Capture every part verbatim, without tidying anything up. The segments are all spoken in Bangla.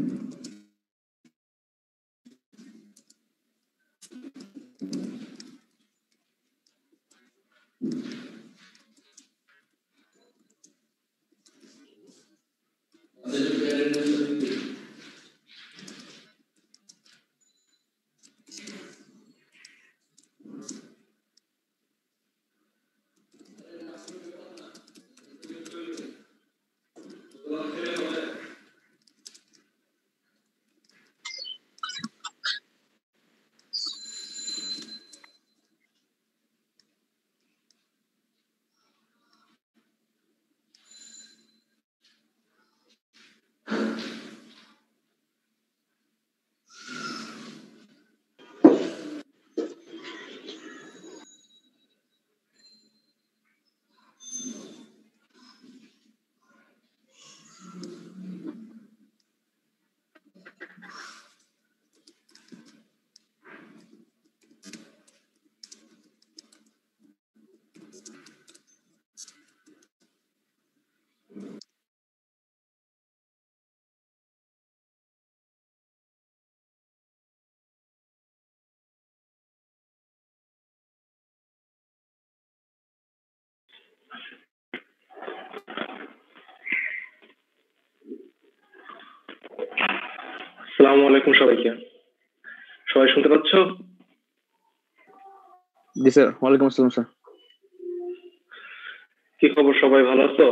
আসসালামু আলাইকুম সবাইকে। সবাই শুনতে পাচ্ছ? জি স্যার, ওয়ালাইকুম আসসালাম স্যার। কি খবর, সবাই ভালো আছো?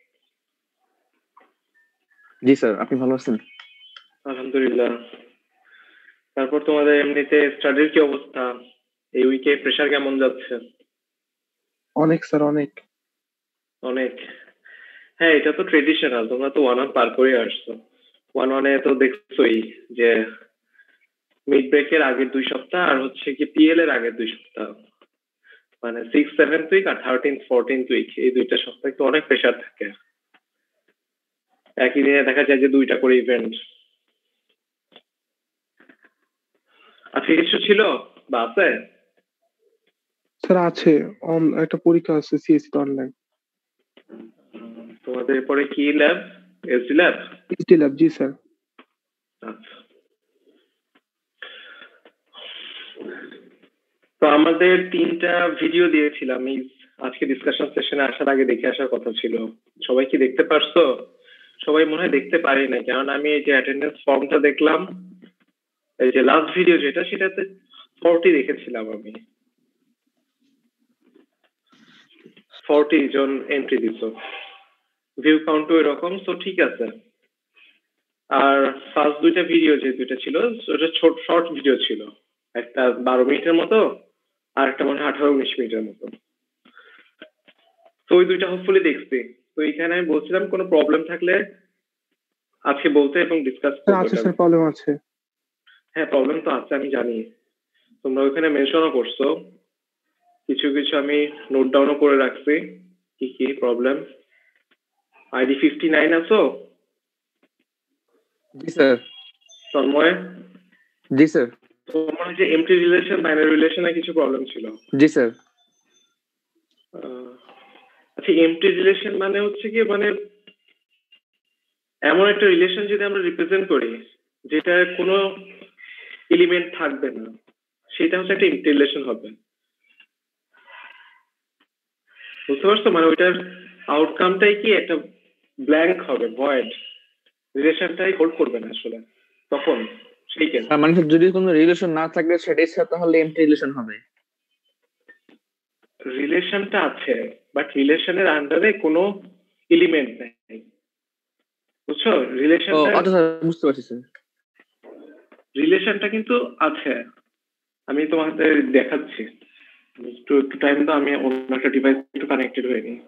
জি স্যার, আপনি ভালো আছেন? আলহামদুলিল্লাহ। তারপর তোমাদের এমনিতে স্টাডির কি অবস্থা? এই উইকে প্রেসার কেমন যাচ্ছে? অনেক স্যার, অনেক অনেক। হ্যাঁ, এটা তো ট্রেডিশনাল, তোমরা তো ওয়ান ওয়ান পার করে আসছো। ওয়ান ওয়ানে তো দেখছোই যে মিড ব্রেকের আগের দুই সপ্তাহ আর হচ্ছে কি পিএল এর আগের দুই সপ্তাহ, মানে সিক্স সেভেন্থ উইক আর থার্টিন ফোরটিন্থ উইক, এই দুইটা সপ্তাহে তো অনেক প্রেসার থাকে। একই দিনে দেখা যায় যে দুইটা করে ইভেন্ট। আজকে কিছু ছিল বা আছে? স্যার আছে, অন- একটা পরীক্ষা আছে সিএসসি অনলাইন। তোমাদের পরে কি lab? SD lab? SD lab, জি স্যার। আচ্ছা, তো আমাদের তিনটা ভিডিও দিয়েছিলাম এই আজকে ডিসকাশন সেশনে আসার আগে দেখে আসার কথা ছিল। সবাই কি দেখতে পারছো? সবাই মনে হয় দেখতে পারি না, কারণ আমি এই যে অ্যাটেন্ডেন্স ফর্মটা দেখলাম, এই যে লাস্ট ভিডিও যেটা, সেটাতে ফর্টি দেখেছিলাম আমি। ফর্টি জন এন্ট্রি দিত, ভিউ কাউন্টও এরকম, তো ঠিক আছে। আর ফার্স্ট দুইটা ভিডিও যে দুইটা ছিল ওটা ছোট শর্ট ভিডিও ছিল, একটা বারো মিনিটের মতো আর একটা মনে হয় আঠারো উনিশ মিনিটের মতো। তো ওই দুইটা হোপফুলি দেখছি। তো এখানে আমি বলছিলাম কোনো প্রবলেম থাকলে আজকে বলতে এবং ডিসকাস করতে। আছে স্যার, প্রবলেম আছে। হ্যাঁ, প্রবলেম তো আছে, আমি জানি। তোমরা ওইখানে মেনশনও করছো, কিছু কিছু আমি নোট ডাউনও করে রাখছি কি কি প্রবলেম। আইডি ফিফটি নাইন আছো? জি স্যার। তন্ময়? জি স্যার। তোমার যে এমটি রিলেশন বাইনারি রিলেশনে কিছু প্রবলেম ছিল? জি স্যার। আচ্ছা, এমটি রিলেশন মানে হচ্ছে কি, মানে এমন একটা রিলেশন যদি আমরা রিপ্রেজেন্ট করি যেটা কোনো এলিমেন্ট থাকবে না, সেটা হচ্ছে একটা এমটি রিলেশন হবে। বুঝতে পারছো? মানে ওইটার আউটকামটাই কি একটা ব্ল্যাঙ্ক হবে, ভয়েড, রিলেশনটাই হোল্ড করবে না আসলে তখন। সেই কেন মানে যদি কোনো রিলেশন না থাকে সেটাই স্যার তাহলে এমটি রিলেশন হবে। রিলেশনটা আছে, বাট রিলেশনের আন্ডারে কোনো এলিমেন্ট নেই। বুঝছো? রিলেশনটা, আচ্ছা স্যার, বুঝতে পারছি স্যার। রিলেশনটা কিন্তু আছে, আমি তোমাদের দেখাচ্ছি। একটু একটু টাইম তো, আমি অন্য একটা ডিভাইস একটু কানেক্টেড হয়ে নিই।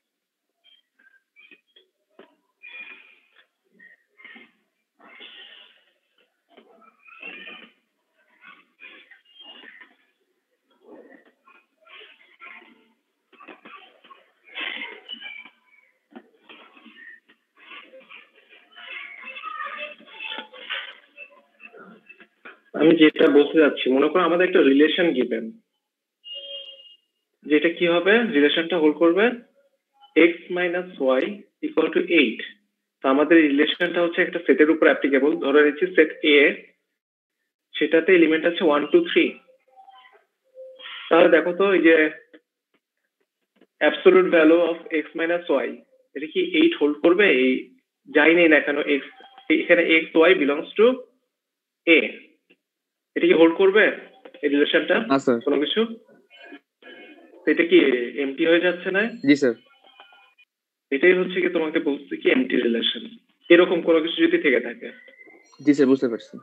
আমি যেটা বলতে যাচ্ছি, মনে করো আমাদের একটা রিলেশন গিভেন, যেটা কি হবে, রিলেশনটা হোল্ড করবে x minus y equal to eight. তো আমাদের রিলেশনটা হচ্ছে একটা সেটের উপর অ্যাপ্লিকেবল। ধরে নিচ্ছি সেট এ, সেটাতে এলিমেন্ট আছে ওয়ান টু থ্রি। তাহলে দেখো তো এই যে absolute value of x minus y, এটা কি এইট হোল্ড করবে? এই যাই নেই না কেন এক্স, এখানে x y belongs to A, এটা কি হোল্ড করবে এই রিলেশনটা? না স্যার। কোনো কিছু এটা কি এমটি হয়ে যাচ্ছে না? জি স্যার। এটাই হচ্ছে কি তোমাকে বলছি কি এমটি রিলেশন, এরকম কোনো কিছু যদি থেকে থাকে। জি স্যার, বুঝতে পারছি।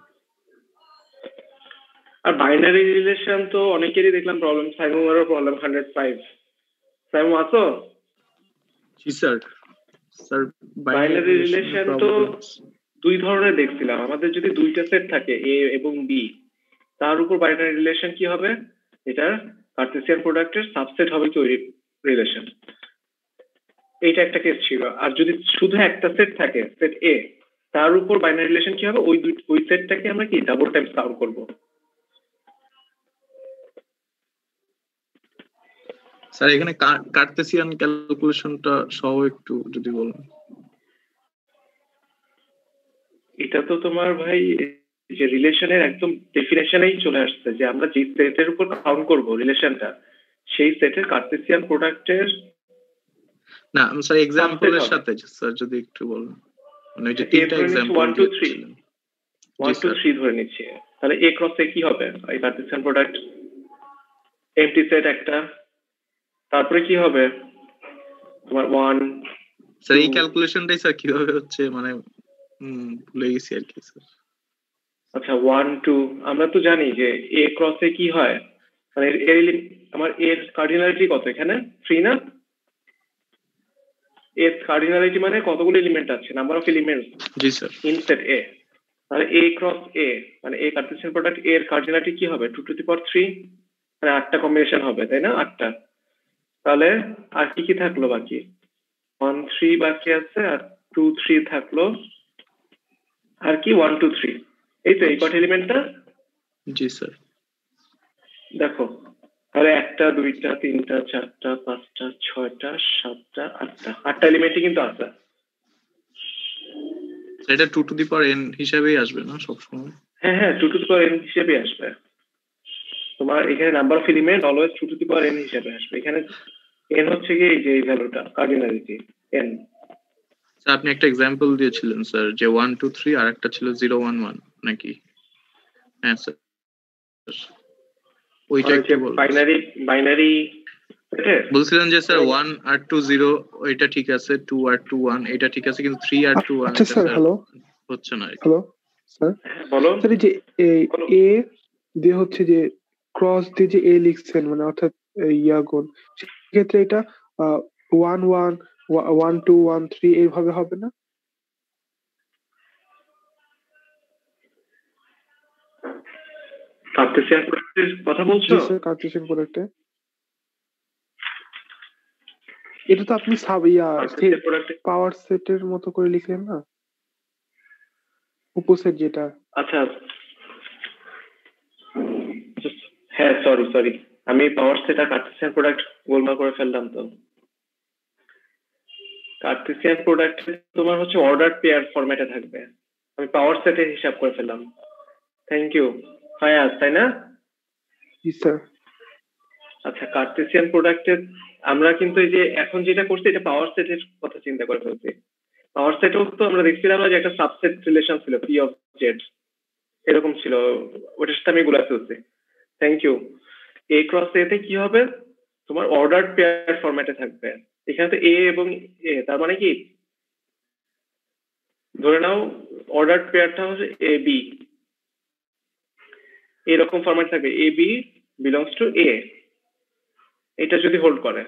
আর বাইনারি রিলেশন তো অনেকেরই দেখলাম প্রবলেম, সাইমুমারও প্রবলেম হান্ড্রেড ফাইভ। সাইমু আছো? জি স্যার। স্যার বাইনারি রিলেশন তো দুই ধরনের দেখছিলাম। আমাদের যদি দুইটা সেট থাকে এ এবং বি, তার উপর বাইনারি রিলেশন কি হবে? এটা কার্টেসিয়ান প্রোডাক্টের সাবসেট হবে কি ওই রিলেশন। এইটা একটা কেস ছিল। আর যদি শুধু একটা সেট থাকে সেট এ, তার উপর বাইনারি রিলেশন কি হবে? ওই দুই ওই সেটটাকে আমরা কি ডাবল টাইমস কাউন্ট করব। স্যার এখানে কার্টেসিয়ান ক্যালকুলেশনটা সহ একটু যদি বলেন। এটা তো তোমার ভাই যে রিলেশনের একদম ডেফিনেশনেই চলে আসছে যে আমরা যে সেটের উপর কাউন্ট করব রিলেশনটা, সেই সেটের কার্টেসিয়ান প্রোডাক্টের না স্যার এক্সাম্পলের সাথে স্যার যদি একটু বলেন, মানে ওই যে তিনটা example one two three one two three ধরে নিচ্ছি, তাহলে এ ক্রস এ কি হবে? এই কার্টেসিয়ান প্রোডাক্ট এমটি সেট একটা, তারপরে কি হবে তোমার ওয়ান। স্যার এই ক্যালকুলেশনটাই স্যার কিভাবে হচ্ছে মানে হুম ভুলে গেছি আর কি স্যার। আচ্ছা ওয়ান টু, আমরা তো জানি যে এ ক্রস এ কি হয়, মানে এর আমার এর কার্ডিনালিটি কত এখানে? থ্রি না? এর কার্ডিনালিটি মানে কতগুলো এলিমেন্ট আছে, নাম্বার অফ এলিমেন্টস। জি স্যার। ইন সেট এ, তাহলে এ ক্রস এ মানে এ কার্টেসিয়ান প্রোডাক্ট এর কার্ডিনালিটি কি হবে? Two to the power three, মানে আটটা কম্বিনেশন হবে তাই না? আটটা। তাহলে আর কি কি থাকলো বাকি? ওয়ান থ্রি বাকি আছে, আর টু থ্রি থাকলো, আর কি ওয়ান টু থ্রি। এই তো এই কট এলিমেন্টটা। জি স্যার। দেখো তাহলে একটা দুইটা তিনটা চারটা পাঁচটা ছয়টা সাতটা আটটা, আটটা এলিমেন্টই কিন্তু আছে। এটা two to the power N হিসাবেই আসবে না সবসময়? হ্যাঁ হ্যাঁ, two to the power N হিসেবে আসবে। তোমার এখানে number of element always two to the power N হিসেবে আসবে। এখানে এন হচ্ছে কি এই যে এই ভ্যালুটা কার্ডিনালিটি এন। স্যার আপনি একটা এক্সাম্পল দিয়েছিলেন স্যার যে ওয়ান টু থ্রি আর একটা ছিল জিরো ওয়ান ওয়ান নাকি? হ্যাঁ স্যার ওইটা কি বলুন। বাইনারি বাইনারি বলছিলেন যে স্যার ওয়ান আর টু জিরো ওইটা ঠিক আছে, টু আর টু ওয়ান এটা ঠিক আছে, কিন্তু থ্রি আর টু ওয়ান আচ্ছা স্যার, হ্যালো হচ্ছে না। হ্যালো স্যার, বলো স্যার এই যে এ দিয়ে হচ্ছে যে ক্রস দিয়ে যে এ লিখছেন মানে অর্থাৎ ইয়া গুণ, সেক্ষেত্রে এটা one one one two one three এইভাবে হবে না? কার্টেসিয়ান প্রোডাক্টের কথা বলছো? জি স্যার, কার্টেসিয়ান প্রোডাক্টে এটা তো আপনি সাব ইয়া পাওয়ার সেটের মতো করে লিখলেন না, উপসেট যেটা। আচ্ছা হ্যাঁ, সরি সরি আমি পাওয়ার সেট আর কার্টেসিয়ান প্রোডাক্ট গোলমাল করে ফেললাম। তো কার্টেসিয়ান প্রোডাক্ট তোমার হচ্ছে অর্ডার পেয়ার ফরম্যাটে থাকবে, আমি পাওয়ার সেটে হিসাব করে ফেললাম। থ্যাংক ইউ ফায়াজ, তাই না? জি স্যার। আচ্ছা কার্টেসিয়ান প্রোডাক্টের আমরা কিন্তু এই যে এখন যেটা করছি এটা পাওয়ার সেটের কথা চিন্তা করে ফেলছি। পাওয়ার সেটও তো আমরা দেখছিলাম যে একটা সাবসেট রিলেশন ছিল পি অফ জেড, এরকম ছিল, ওটার সাথে আমি গুলা ফেলছি। Thank you. A cross A তে কি হবে? তোমার অর্ডার পেয়ার ফরম্যাটে থাকবে। এখানে তো এ এবং এ, তার মানে কি ধরে নাও অর্ডার পেয়ারটা হচ্ছে এ বি, এরকম ফরম্যাট থাকবে A B belongs to A, এটা যদি হোল্ড করে।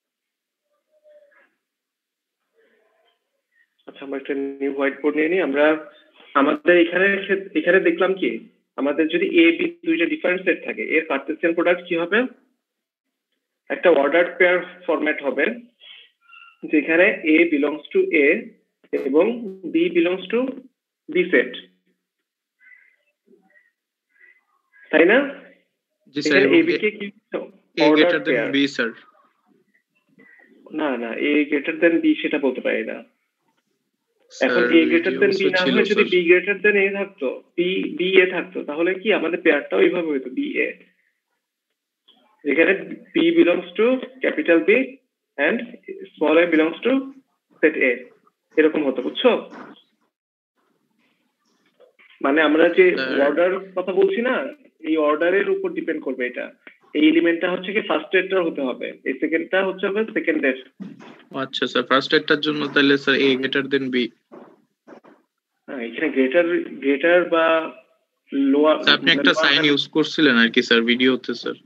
আচ্ছা আমরা একটা নিউ হোয়াইট বোর্ড নিয়ে নিই। আমরা আমাদের এখানে এখানে দেখলাম কি আমাদের যদি এ বি দুইটা ডিফারেন্ট সেট থাকে, এর কার্টেসিয়ান প্রোডাক্ট কি হবে? একটা অর্ডার পেয়ার ফরম্যাট হবে যেখানে এ বিলংস টু এ এবং B belongs to B set, তাই না? জি স্যার। এ বি কে কি অর্ডার পেয়ার? বি স্যার না না, এ গ্রেটার দেন বি সেটা বলতে পারি না। এখন sir A greater than B না ছিল হয়ে যদি sir B greater than A থাকতো, বি বি এ থাকতো, তাহলে কি আমাদের পেয়ারটাও এইভাবে হতো বি এ, যেখানে B belongs to capital B and small A belongs to set A, এরকম হতো, বুঝছো? মানে আমরা যে স্যার অর্ডার কথা বলছি না, এই অর্ডারের উপর ডিপেন্ড করবে এটা। এই এলিমেন্টটা হচ্ছে কি ফার্স্ট এরটার হতে হবে, এই সেকেন্ডটা হচ্ছে হবে সেকেন্ড এর। আচ্ছা স্যার ফার্স্ট এরটার জন্য তাহলে sir A greater than B. হ্যাঁ, এখানে গ্রেটার গ্রেটার বা লোয়ার, আপনি একটা সাইন ইউজ করছিলেন আর কি স্যার ভিডিওতে স্যার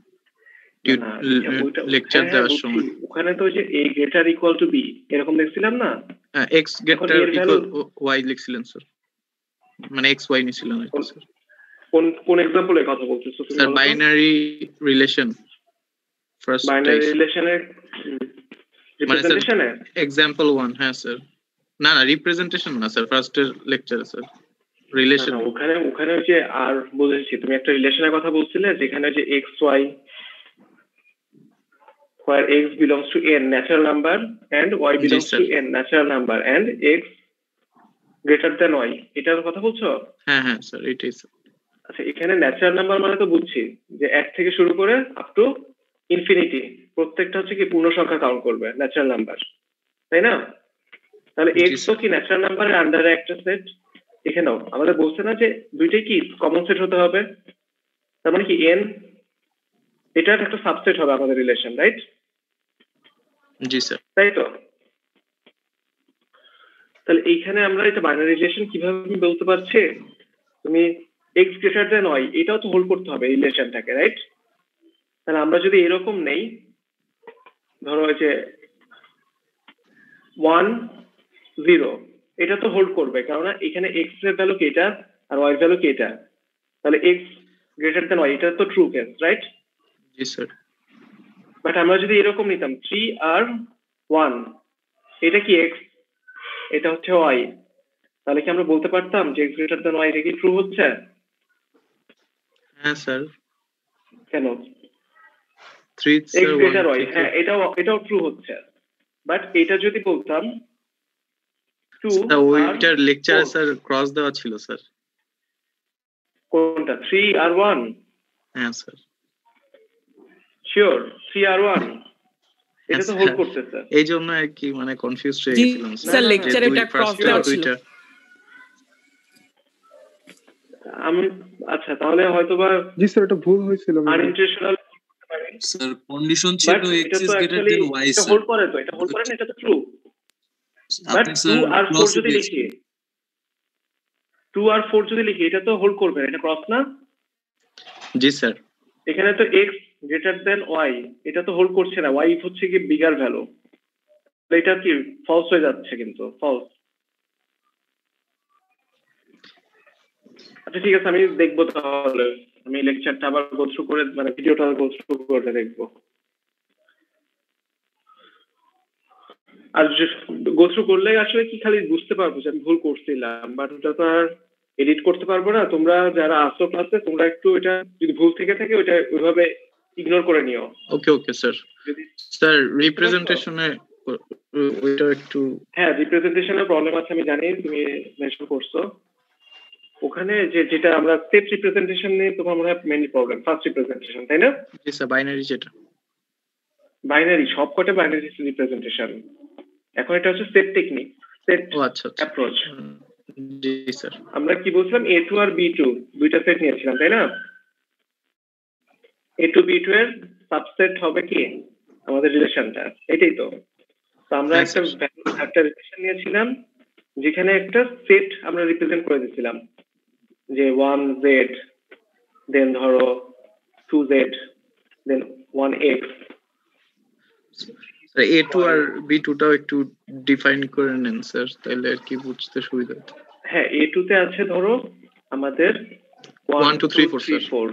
লেকচার দেওয়ার সময়। ওখানে তো ওই যে A greater equal to B এরকম দেখছিলাম না, হ্যাঁ এক্স গ্রেটার ইকুয়াল ওয়াই লিখছিলেন স্যার, মানে এক্স ওয়াই নিছিলেন আর কি স্যার। কোন কোন এক্সাম্পলের কথা বলতেছো তুমি? Sir binary relation, first binary রিলেশনের রিপ্রেজেন্টেশনে এক্সাম্পল ওয়ান। হ্যাঁ স্যার, না না রিপ্রেজেন্টেশন না স্যার, ফার্স্ট এর লেকচারে স্যার রিলেশন। ওখানে ওখানে যে আর বুঝেছি, তুমি একটা রিলেশনের কথা বলছিলে যেখানে যে X Y where x belongs to n natural number and y belongs to n natural number and x greater than y, এটার কথা বলছো? হ্যাঁ হ্যাঁ স্যার এটাই স্যার। আচ্ছা, এখানে ন্যাচারাল নাম্বার মানে তো বুঝছি যে এক থেকে শুরু করে আপ টু ইনফিনিটি প্রত্যেকটা হচ্ছে কি পূর্ণ সংখ্যা কাউন্ট করবে ন্যাচারাল নাম্বার, তাই না? তাহলে x তো কি ন্যাচারাল নাম্বারের আন্ডারে একটা সেট। এখানেও আমাদের বলছে না যে দুইটাই কি কমন সেট হতে হবে, তার মানে কি n এটার একটা সাবসেট হবে আমাদের রিলেশন, রাইট? জি স্যার। তাই তো? তাহলে এইখানে আমরা এটা বাইনারি রিলেশন কিভাবে বলতে পারছি, তুমি x গ্রেটার দেন y এটাও তো হোল্ড করতে হবে রিলেশনটাকে, রাইট? তাহলে আমরা যদি এরকম নেই, ধরো যে ওয়ান জিরো, এটা তো হোল্ড করবে, কারণ এখানে x এর ভ্যালু কি এটা আর y এর ভ্যালু কি এটা, তাহলে x গ্রেটার দেন y এটা তো ট্রু কেস, রাইট? জি স্যার। বাট আমরা যদি এরকম নিতাম থ্রি আর ওয়ান, এটা কি x, এটা হচ্ছে y, তাহলে কি আমরা বলতে পারতাম যে x গ্রেটার দেন y এটা কি ট্রু হচ্ছে? হ্যাঁ স্যার। কেন? থ্রি x গ্রেটার y, হ্যাঁ এটাও এটাও ট্রু হচ্ছে, বাট এটা যদি বলতাম টু, ওইটার লেকচারে স্যার ক্রস দেওয়া ছিল স্যার। কোনটা? থ্রি আর ওয়ান? হ্যাঁ স্যার। শিওর থ্রি আর ওয়ান এটা তো হোল্ড করতেছে, এই জন্য আর কি মানে কনফিউজ হয়ে গেছিলাম স্যার। লেকচারে এটা ক্রস দেওয়া ছিল। আমি আচ্ছা তাহলে হয়তোবা জি স্যার এটা ভুল হয়েছিল। আনইনটেনশনাল স্যার কন্ডিশন ছিল x is greater than y এটা হোল্ড করে তো, এটা হোল্ড করে না, এটা তো ট্রু। বাট টু আর ফোর যদি লিখি, টু আর ফোর যদি লিখি এটা তো হোল্ড করবে, এটা ক্রস না? জি স্যার। এখানে তো x গ্রেটার দেন y এটা তো হোল্ড করছে না, y হচ্ছে কি বিগার ভ্যালু, এটা কি ফলস হয়ে যাচ্ছে, কিন্তু ফলস। আচ্ছা ঠিক আছে, আমি দেখবো তাহলে, আমি লেকচারটা আবার গো থ্রু করে মানে ভিডিওটা গো থ্রু করে দেখবো, আর গো থ্রু করলে আসলে কি খালি বুঝতে পারবো যে আমি ভুল করছিলাম, বাট ওটা তো আর এডিট করতে পারবো না। তোমরা যারা আসো ক্লাসে তোমরা একটু এটা যদি ভুল থেকে থাকে ওটা ওইভাবে ইগনোর করে নিও। ওকে ওকে স্যার। স্যার রিপ্রেজেন্টেশনে ওইটা একটু, হ্যাঁ রিপ্রেজেন্টেশনের প্রবলেম আছে আমি জানি, তুমি মেনশন করছো ওখানে যে যেটা আমরা স্টেপ রিপ্রেজেন্টেশন নিয়ে তোমার মনে হয় মেইনলি প্রবলেম ফার্স্ট রিপ্রেজেন্টেশন, তাই না? জি স্যার। বাইনারি যেটা বাইনারি সবকটা বাইনারি রিপ্রেজেন্টেশন, এখন এটা হচ্ছে সেট টেকনিক, সেট ও আচ্ছা অ্যাপ্রোচ। জি স্যার। আমরা কি বলছিলাম এ টু আর বি টু দুইটা সেট নিয়েছিলাম, তাই না? এ টু বি টু এর সাবসেট হবে কি আমাদের রিলেশনটা, এটাই তো। তো আমরা একটা একটা রিলেশন নিয়েছিলাম যেখানে একটা সেট আমরা রিপ্রেজেন্ট করে দিয়েছিলাম যে ওয়ান জেড, দেন ধরো two Z, then one X. Sir A two আর বি টু টাও একটু ডিফাইন করে নেন স্যার, তাহলে আর কি বুঝতে সুবিধা হবে। হ্যাঁ এ টু তে আছে ধরো আমাদের ওয়ান টু থ্রি ফোর,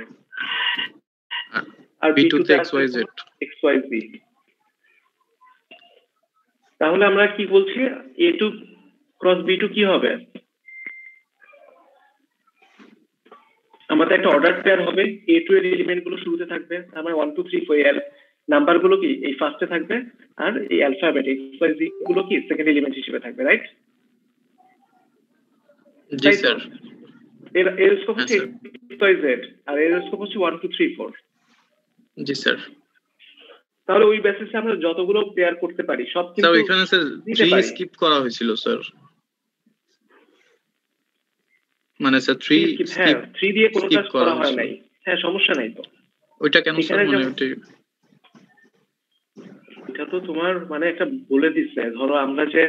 আর বি টু তে X Y Z X Y Z. তাহলে আমরা কি বলছি A two cross B two কি হবে? আমাদের একটা অর্ডার পেয়ার হবে, এ টু এর এলিমেন্ট গুলো শুরুতে থাকবে, আমার ওয়ান টু থ্রি ফোর এর নাম্বার গুলো কি এই ফার্স্টে থাকবে, আর এই অ্যালফাবেট এক্স ওয়াই জি গুলো কি সেকেন্ড এলিমেন্ট হিসেবে থাকবে, রাইট? জি স্যার এর এর স্কোপ হচ্ছে এক্স ওয়াই জেড আর এর স্কোপ হচ্ছে ওয়ান টু থ্রি ফোর। জি স্যার তাহলে ওই বেসিসে আমরা যতগুলো পেয়ার করতে পারি সব স্যার কিন্তু এখানে স্যার দিতে থ্রি পারি। স্কিপ করা হয়েছিল স্যার, মানে স্যার থ্রি হ্যাঁ থ্রি দিয়ে কোনো skip কাজ করা করা হয় হয়েছিল। নাই। হ্যাঁ সমস্যা নাই তো। ওইটা কেন স্যার? এখানে মানে যেমন- ওইটা এটা তো তোমার মানে একটা বলে দিচ্ছে, ধরো আমরা যে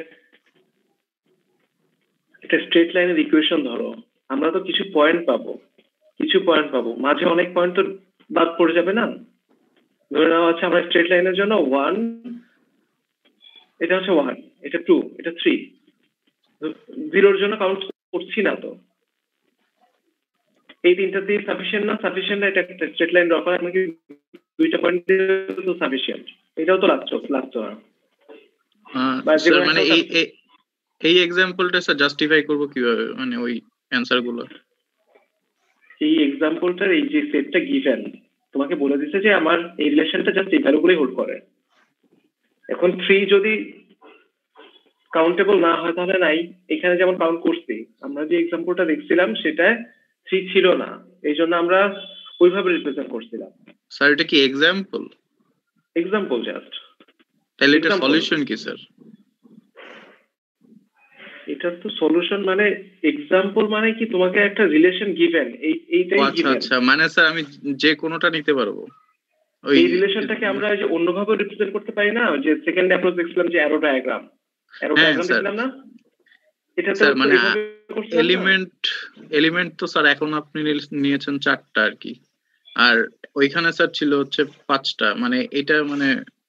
একটা স্ট্রেট লাইনের ইকুয়েশন ধরো, আমরা তো কিছু পয়েন্ট পাবো, কিছু পয়েন্ট পাবো, মাঝে অনেক পয়েন্ট তো বাদ পড়ে যাবে না। ধরে নেওয়া হচ্ছে আমরা স্ট্রেট লাইনের জন্য ওয়ান, এটা হচ্ছে ওয়ান, এটা টু, এটা থ্রি, জিরোর জন্য কাউন্ট করছি না তো। এই তিনটা দিয়ে সাফিসিয়েন্ট না? সাফিসিয়েন্ট না, এটা একটা স্ট্রেট লাইন ড্র করা আমাকে দুইটা পয়েন্ট দিয়ে তো সাফিসিয়েন্ট। এটাও তো লাগছে লাগছে না। বা যে স্যার কোনো মানে একটা এই এই- এই এক্সাম্পলটা স্যার জাস্টিফাই করব কিভাবে, মানে ওই অ্যানসার গুলো? এই এক্সাম্পলটার এই যে সেটটা গিভেন তোমাকে বলে দিচ্ছে যে আমার এই রিলেশনটা জাস্ট এই ভ্যালুগুলোই হোল্ড করে। এখন থ্রি যদি কাউন্টেবল না হয় তাহলে নাই। এখানে যেমন কাউন্ট করছি, আমরা যে এক্সাম্পলটা দেখছিলাম সেটা থ্রি ছিল না, এই জন্য আমরা ওইভাবে রিপ্রেজেন্ট করছিলাম। স্যার এটা কি এক্সাম্পল? Example just. তাহলে এটা Example. সলিউশন কি স্যার? এটার তো সলিউশন মানে এক্সাম্পল মানে কি তোমাকে একটা রিলেশন গিভেন, এই এইটাই আচ্ছা গিভেন। আচ্ছা, মানে স্যার আমি যে কোনোটা নিতে পারবো? ওই এই রিলেশনটাকে আমরা যে অন্যভাবে রিপ্রেজেন্ট করতে পারি না, যে সেকেন্ড অ্যাপ্রোচ দেখছিলাম যে অ্যারো ডায়াগ্রাম, অ্যারো হ্যাঁ, ডায়াগ্রাম স্যার। দেখলাম না? এটা তো স্যার মানে এইভাবে করছিলাম না? এলিমেন্ট এলিমেন্ট তো স্যার এখন আপনি নিয়েছেন চারটা আর কি, আর ওইখানে স্যার ছিল হচ্ছে পাঁচটা, মানে এটা মানে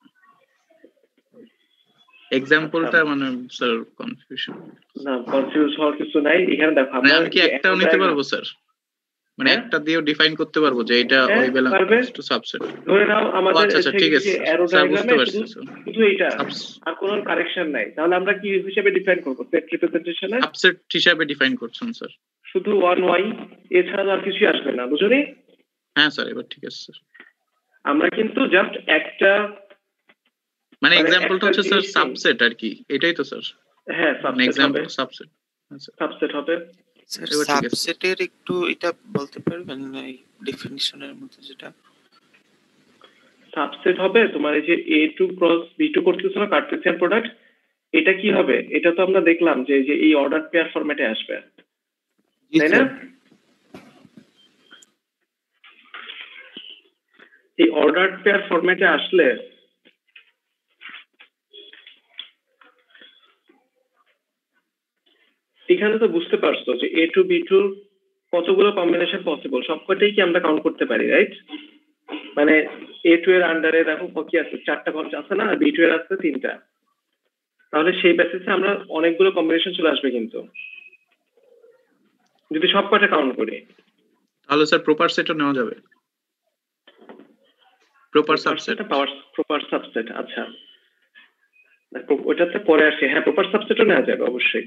এক্সাম্পলটা মানে স্যার কনফিউশন। না কনফিউজ হওয়ার কিছু নাই। এখানে দেখো মানে আমরা আমি কি যে একটাও arrow নিতে diagram- পারবো স্যার? মানে হ্যাঁ? একটা দিয়েও ডিফাইন করতে পারবো যে এটা হ্যাঁ, ওই বেলা পারবে। Two subset? ধরে নাও আমাদের আচ্ছা আচ্ছা, ঠিক আছে অ্যারো স্যার, বুঝতে ডায়াগ্রামে পারছি শুধু স্যার। শুধু এইটা আর কোনো কারেকশন নাই, তাহলে আমরা কি হিসেবে ডিফাইন করবো? সেট রিপ্রেজেন্টেশনে সাবসেট হিসাবে ডিফাইন করছেন স্যার? শুধু ওয়ান ওয়াই, এছাড়া আর কিছুই আসবে না, বুঝলি? হ্যাঁ স্যার, এবার ঠিক আছে স্যার। আমরা কিন্তু জাস্ট একটা মানে মানে এক্সাম্পলটা একটা হচ্ছে স্যার জিনিস নেই। সাবসেট আর কি, এটাই তো স্যার? হ্যাঁ মানে সাবসেট হবে, এক্সাম্পল সাবসেট। সাবসেট হবে। স্যার এবার ঠিক আছে। সাবসেটের একটু এটা বলতে পারবেন এই ডেফিনিশনের মধ্যে যেটা? সাবসেট হবে তোমার এই যে A two cross B two করতেছ না কার্টেসিয়ান প্রোডাক্ট, এটা কি হবে? এটা তো আমরা দেখলাম যে যে এই অর্ডার পেয়ার ফরম্যাটে আসবে, জি তাই না? স্যার। এই অর্ডার পেয়ার ফরম্যাটে আসলে এখানে তো বুঝতে পারছো যে এ টু বি টু কতগুলো কম্বিনেশন পসিবল, সবকটাই কি আমরা কাউন্ট করতে পারি, রাইট? মানে এ টু এর আন্ডারে দেখো কি আছে, চারটা কনস্ট আছে না, বি টু এর আছে তিনটা, তাহলে সেই বেসিসে আমরা অনেকগুলো কম্বিনেশন চলে আসবে কিন্তু যদি সবকটা কাউন্ট করি। তাহলে স্যার প্রপার সেটও নেওয়া যাবে? Proper subset? Power proper subset, আচ্ছা ওটাতে পরে আসে। হ্যাঁ প্রপার সাবসেটও নেওয়া যাবে অবশ্যই।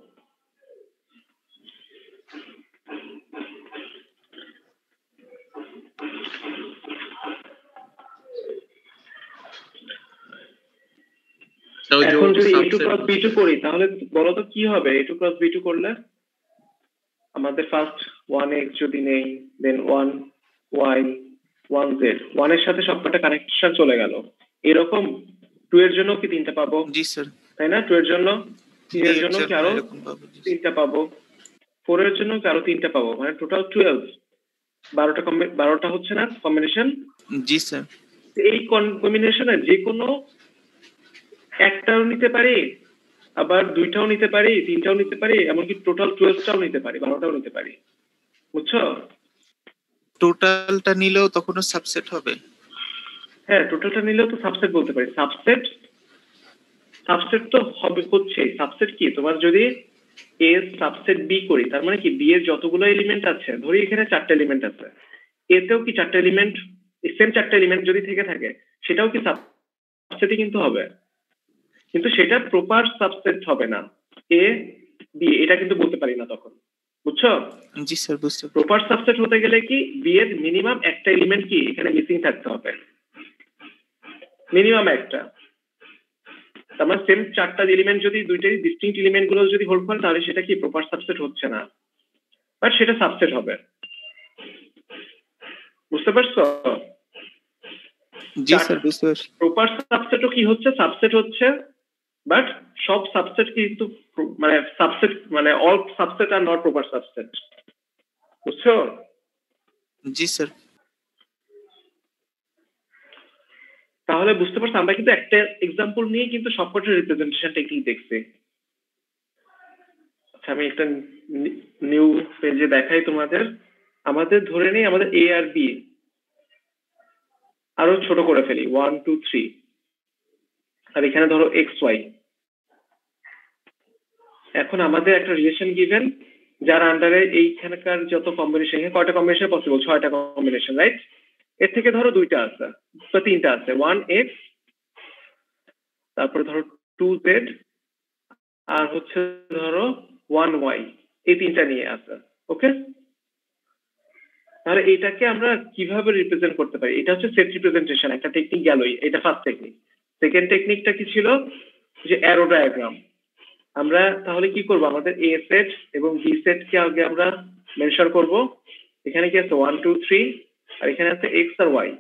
এখন যদি A two cross B two করি তাহলে বলো তো কি হবে? A two cross B two করলে আমাদের ফার্স্ট ওয়ান এক্স যদি নেই, then one Y, one Z, one এর সাথে সবকটা কানেকশন চলে গেল। এরকম টু এর জন্য কি তিনটা পাবো? জি স্যার। তাই না? টু এর জন্য, থ্রি এর জন্য কি আরো এরকম পাবো? জি স্যার। তিনটা পাবো, ফোর এর জন্য কি আরো তিনটা পাবো, মানে টোটাল টুয়েলভ, বারোটা বারোটা হচ্ছে না কম্বিনেশন? জি স্যার। এই কম্বিনেশনে যে কোনো একটাও নিতে পারি, আবার দুইটাও নিতে পারি, তিনটাও নিতে পারি, এমনকি টোটাল টুয়েলভটাও নিতে পারি, বারোটাও নিতে পারি, বুঝছো? টোটালটা নিলেও তখনও সাবসেট হবে? হ্যাঁ টোটালটা নিলেও তো সাবসেট বলতে পারি। সাবসেট সাবসেট তো হবে, হচ্ছে সাবসেট কি তোমার যদি এ সাবসেট বি করি, তার মানে কি বি এর যতগুলো এলিমেন্ট আছে, ধরি এখানে চারটা এলিমেন্ট আছে, এতেও কি চারটা এলিমেন্ট, সেম চারটা এলিমেন্ট যদি থেকে থাকে সেটাও কি সাবসেটই কিন্তু হবে, কিন্তু সেটা প্রপার সাবসেট হবে না। এ বি এটা কিন্তু বলতে পারি না তখন, বুঝছো? জি স্যার বুঝতে। প্রপার সাবসেট হতে গেলে কি বি এর মিনিমাম একটা এলিমেন্ট কি এখানে মিসিং থাকতে হবে, মিনিমাম একটা। তার মানে সেম চারটা এলিমেন্ট যদি দুইটাই ডিস্টিংক্ট এলিমেন্ট গুলো যদি হোল্ড করে তাহলে সেটা কি প্রপার সাবসেট হচ্ছে না, বাট সেটা সাবসেট হবে। বুঝতে পারছো? জি স্যার বুঝতে পারছি। প্রপার সাবসেটও কি হচ্ছে, সাবসেট হচ্ছে, বাট সব সাবসেট কিন্তু মানে সাবসেট মানে অল সাবসেট আর নট প্রপার সাবসেট। বুঝছো? জি স্যার। তাহলে বুঝতে পারছো আমরা কিন্তু একটা এক্সাম্পল নিয়ে কিন্তু সবকটা রিপ্রেজেন্টেশন টেকনিক দেখছি। আচ্ছা আমি একটা নিউ পেজে দেখাই তোমাদের। আমাদের ধরে নেই আমাদের এ আর বি আরো ছোট করে ফেলি, ওয়ান টু থ্রি, আর এখানে ধরো এক্স ওয়াই। এখন আমাদের একটা রিলেশন গিভেন যার আন্ডারে এইখানকার যত কম্বিনেশন, কয়টা কম্বিনেশন পসিবল? ছয়টা কম্বিনেশন, রাইট? এর থেকে ধরো দুইটা আছে বা তিনটা আছে, ওয়ান এক্স, তারপরে ধরো টু জেড, আর হচ্ছে ধরো ওয়ান ওয়াই, এই তিনটা নিয়ে আছে। ওকে, তাহলে এটাকে আমরা কিভাবে রিপ্রেজেন্ট করতে পারি? এটা হচ্ছে সেট রিপ্রেজেন্টেশন, একটা টেকনিক গেলই, এটা ফার্স্ট টেকনিক। সেকেন্ড টেকনিকটা কি ছিল? যে অ্যারো ডায়াগ্রাম। আমরা তাহলে কি করব, আমাদের এ সেট এবং বি সেট কে আগে আমরা মেনশন করব। এখানে কি আছে? ওয়ান টু থ্রি, আর এখানে আছে এক্স আর ওয়াই।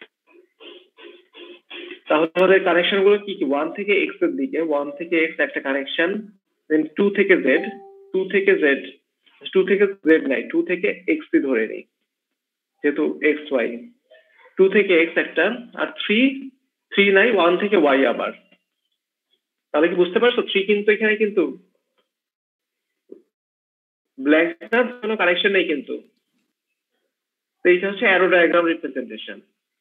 তাহলে কানেকশন গুলো কি কি? ওয়ান থেকে এক্স এর দিকে, ওয়ান থেকে এক্স একটা কানেকশন, দেন টু থেকে জেড, টু থেকে জেড, টু থেকে জেড নাই, টু থেকে এক্স ধরে নেই যেহেতু এক্স ওয়াই, টু থেকে এক্স একটা, আর থ্রি থ্রি নাই, ওয়ান থেকে ওয়াই আবার। তাহলে কি বুঝতে পারছো? থ্রি কিন্তু এখানে কিন্তু ব্ল্যাঙ্ক না, কোনো কানেকশন নেই কিন্তু। তো এইটা হচ্ছে অ্যারো ডায়াগ্রাম রিপ্রেজেন্টেশন।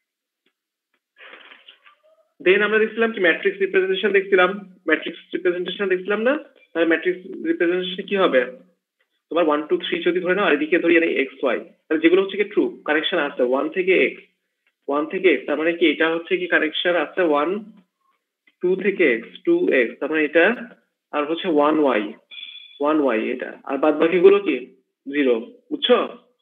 দেন আমরা দেখছিলাম কি ম্যাট্রিক্স রিপ্রেজেন্টেশন দেখছিলাম, ম্যাট্রিক্স রিপ্রেজেন্টেশন দেখছিলাম না? তাহলে ম্যাট্রিক্স রিপ্রেজেন্টেশন কি হবে? তোমার ওয়ান টু থ্রি যদি ধরে নাও, আর এদিকে ধরি এক্স ওয়াই, তাহলে যেগুলো হচ্ছে কি ট্রু কানেকশন আছে ওয়ান থেকে এক্স, ওয়ান থেকে এক্স, তার মানে কি এটা হচ্ছে কি কানেকশন আছে ওয়ান, টু থেকে এক্স, টু এক্স, তার মানে এটা, আর হচ্ছে ওয়ান ওয়াই, ওয়ান ওয়াই এটা, আর বাদ বাকিগুলো কি জিরো। বুঝছো?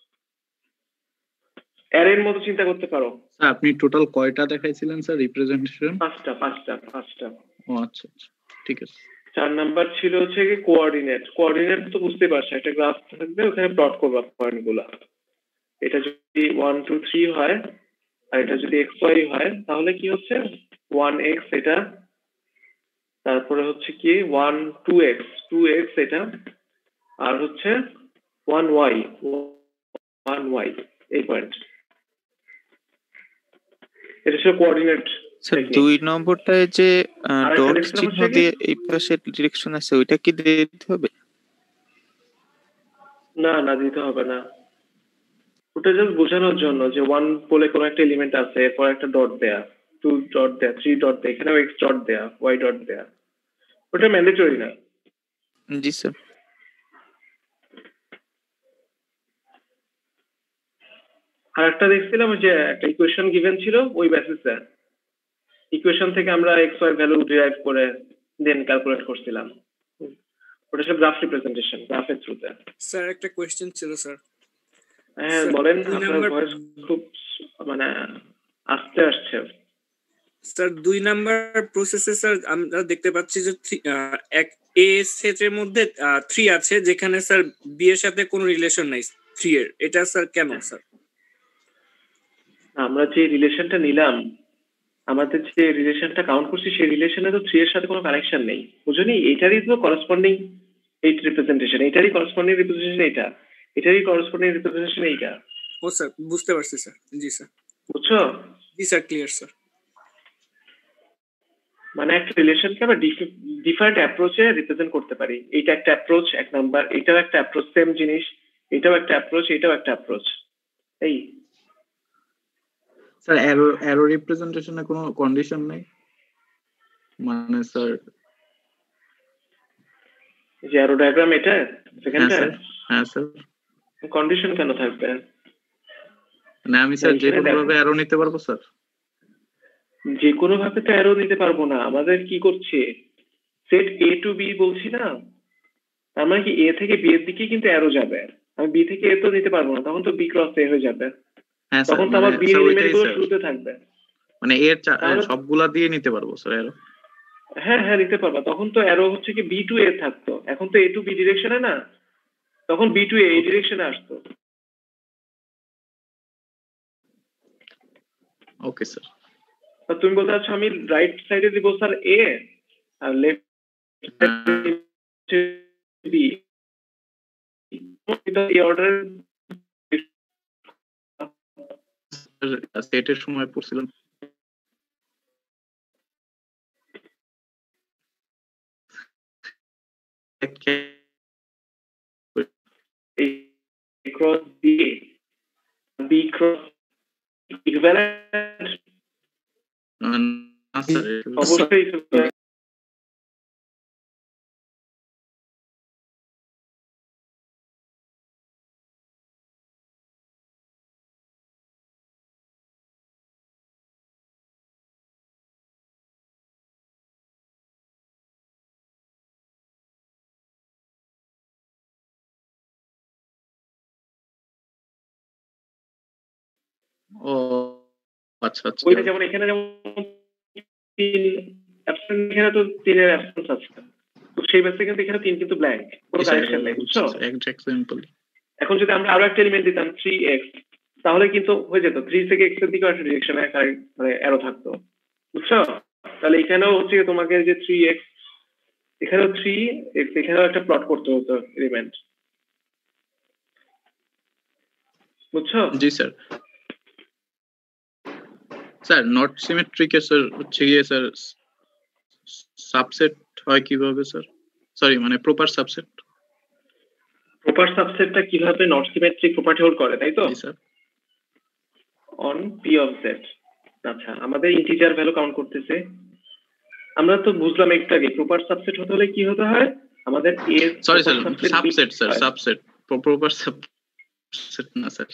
অ্যারের মতো চিন্তা করতে পারো। স্যার আপনি টোটাল কয়টা দেখাইছিলেন স্যার রিপ্রেজেন্টেশন? পাঁচটা পাঁচটা পাঁচটা। ও আচ্ছা আচ্ছা, ঠিক আছে। চার নাম্বার ছিল হচ্ছে কি কোঅর্ডিনেট। কোঅর্ডিনেট তো বুঝতে পারছো, একটা গ্রাফ থাকবে, ওখানে প্লট করবা পয়েন্ট গুলা। এটা যদি ওয়ান টু থ্রি হয় আর এটা যদি এক্স ওয়াই হয়, তাহলে কি হচ্ছে ওয়ান এক্স এটা, তারপরে হচ্ছে কি one two X, two X এটা, আর হচ্ছে ওয়ান ওয়াই, ওয়ান ওয়াই এই পয়েন্ট। এটা ছিল কোঅর্ডিনেট। স্যার দুই নম্বরটায় যে ডট চিহ্ন দিয়ে এই পাশে ডিরেকশন আছে, ওইটা কি দিতে হবে? না না, দিতে হবে না, ওটা জাস্ট বোঝানোর জন্য যে ওয়ান বলে কোন একটা এলিমেন্ট আছে, এরপর একটা ডট দেয়া, টু ডট দেয়া, থ্রি ডট দেয়া, এখানেও এক্স ডট দেয়া, ওয়াই ডট দেয়া, ওটা ম্যান্ডেটরি না। জি স্যার। আর একটা দেখছিলাম যে একটা ইকুয়েশন গিভেন ছিল, ওই বেসিসে ইকুয়েশন থেকে আমরা এক্স ওয়াই ভ্যালু ডিরাইভ করে দেন ক্যালকুলেট করছিলাম। ওটা সব গ্রাফ রিপ্রেজেন্টেশন, গ্রাফের থ্রুতে। স্যার একটা কোশ্চেন ছিল স্যার। হ্যাঁ বলেন, আপনার ভয়েস খুব মানে আস্তে আসছে। স্যার দুই নাম্বার প্রসেসে স্যার আমরা দেখতে পাচ্ছি যে এক এ সেটের মধ্যে থ্রি আছে, যেখানে স্যার বি এর সাথে কোনো রিলেশন নাই থ্রি এর, এটা স্যার কেন স্যার? আমরা যে রিলেশনটা নিলাম, আমাদের যে রিলেশনটা কাউন্ট করছি, সেই রিলেশনে তো থ্রি এর সাথে কোনো কানেকশন নেই, বুঝলি? এটারই তো করসপন্ডিং এইট রিপ্রেজেন্টেশন, এটারই করসপন্ডিং রিপ্রেজেন্টেশন এইটা, এটারই করসপন্ডিং রিপ্রেজেন্টেশন এইটা। ও স্যার বুঝতে পারছি স্যার। জি স্যার। বুঝছো? জি স্যার, ক্লিয়ার স্যার। মানে একটা রিলেশনকে আমরা ডিফারেন্ট অ্যাপ্রোচে রিপ্রেজেন্ট করতে পারি। এইটা একটা অ্যাপ্রোচ, এক নাম্বার, এটাও একটা অ্যাপ্রোচ, সেম জিনিস, এটাও একটা অ্যাপ্রোচ, এটাও একটা অ্যাপ্রোচ। এই স্যার অ্যারো অ্যারো রিপ্রেজেন্টেশনে কোনো কন্ডিশন নেই মানে স্যার? যে অ্যারো ডায়াগ্রাম এটা সেকেন্ডটা, হ্যাঁ স্যার। কন্ডিশন কেন থাকবে? না আমি স্যার যে কোনো ভাবে অ্যারো নিতে পারবো স্যার? যে কোনো ভাবে তো অ্যারো নিতে পারবো না। আমাদের কি করছে, সেট এ টু বি বলছি না, তার মানে কি এ থেকে বি এর দিকে কিন্তু অ্যারো যাবে। আমি বি থেকে এ তো নিতে পারবো না, তখন তো বি ক্রস এ হয়ে যাবে, তখন তো আমার বি এলিমেন্ট গুলো শুরুতে থাকবে। মানে এর সবগুলা দিয়ে নিতে পারবো স্যার অ্যারো? হ্যাঁ হ্যাঁ নিতে পারবা, তখন তো অ্যারো হচ্ছে কি বি টু এ থাকতো, এখন তো এ টু বি ডিরেকশনে না, তখন বি টু এ এই ডিরেকশনে আসতো। Okay sir. তুমি বলতে চাচ্ছ আমি রাইট সাইডে দিব স্যার এ আর লেফট বি, এই অর্ডার সেটের সময় পড়ছিলাম cross B B cross equivalent না স্যার, অবশ্যই ও আচ্ছা আচ্ছা। ওইটা যেমন এখানে যেমন তিন অ্যাবসেন্ট, এখানে তো তিনের অ্যাবসেন্স আছে, তো সেই বেসে কিন্তু এখানে তিন কিন্তু ব্ল্যাঙ্ক, কোনো কানেকশন নেই, বুঝছো? এখন যদি আমরা আরো একটা এলিমেন্ট দিতাম থ্রি এক্স, তাহলে কিন্তু হয়ে যেত থ্রি থেকে এক্স এর দিকে একটা ডিরেকশনে মানে অ্যারো থাকতো, বুঝছো? তাহলে এখানেও হচ্ছে তোমাকে যে থ্রি এক্স, এখানেও থ্রি এক্স, এখানেও একটা প্লট করতে হতো এলিমেন্ট, বুঝছো? জি স্যার। স্যার নট সিমেট্রিক এর স্যার হচ্ছে গিয়ে স্যার সাবসেট হয় কিভাবে স্যার? সরি মানে প্রপার সাবসেট। প্রপার সাবসেটটা কিভাবে নট সিমেট্রিক প্রপার্টি হোল্ড করে, তাই তো? জি sir. On P of Z. আচ্ছা, আমাদের ইন্টিজার ভ্যালু কাউন্ট করতেছে, আমরা তো বুঝলাম একটু আগে প্রপার সাবসেট হতে হলে কি হতে হয় আমাদের A. Sorry sir, subset sir, subset proper subset না স্যার।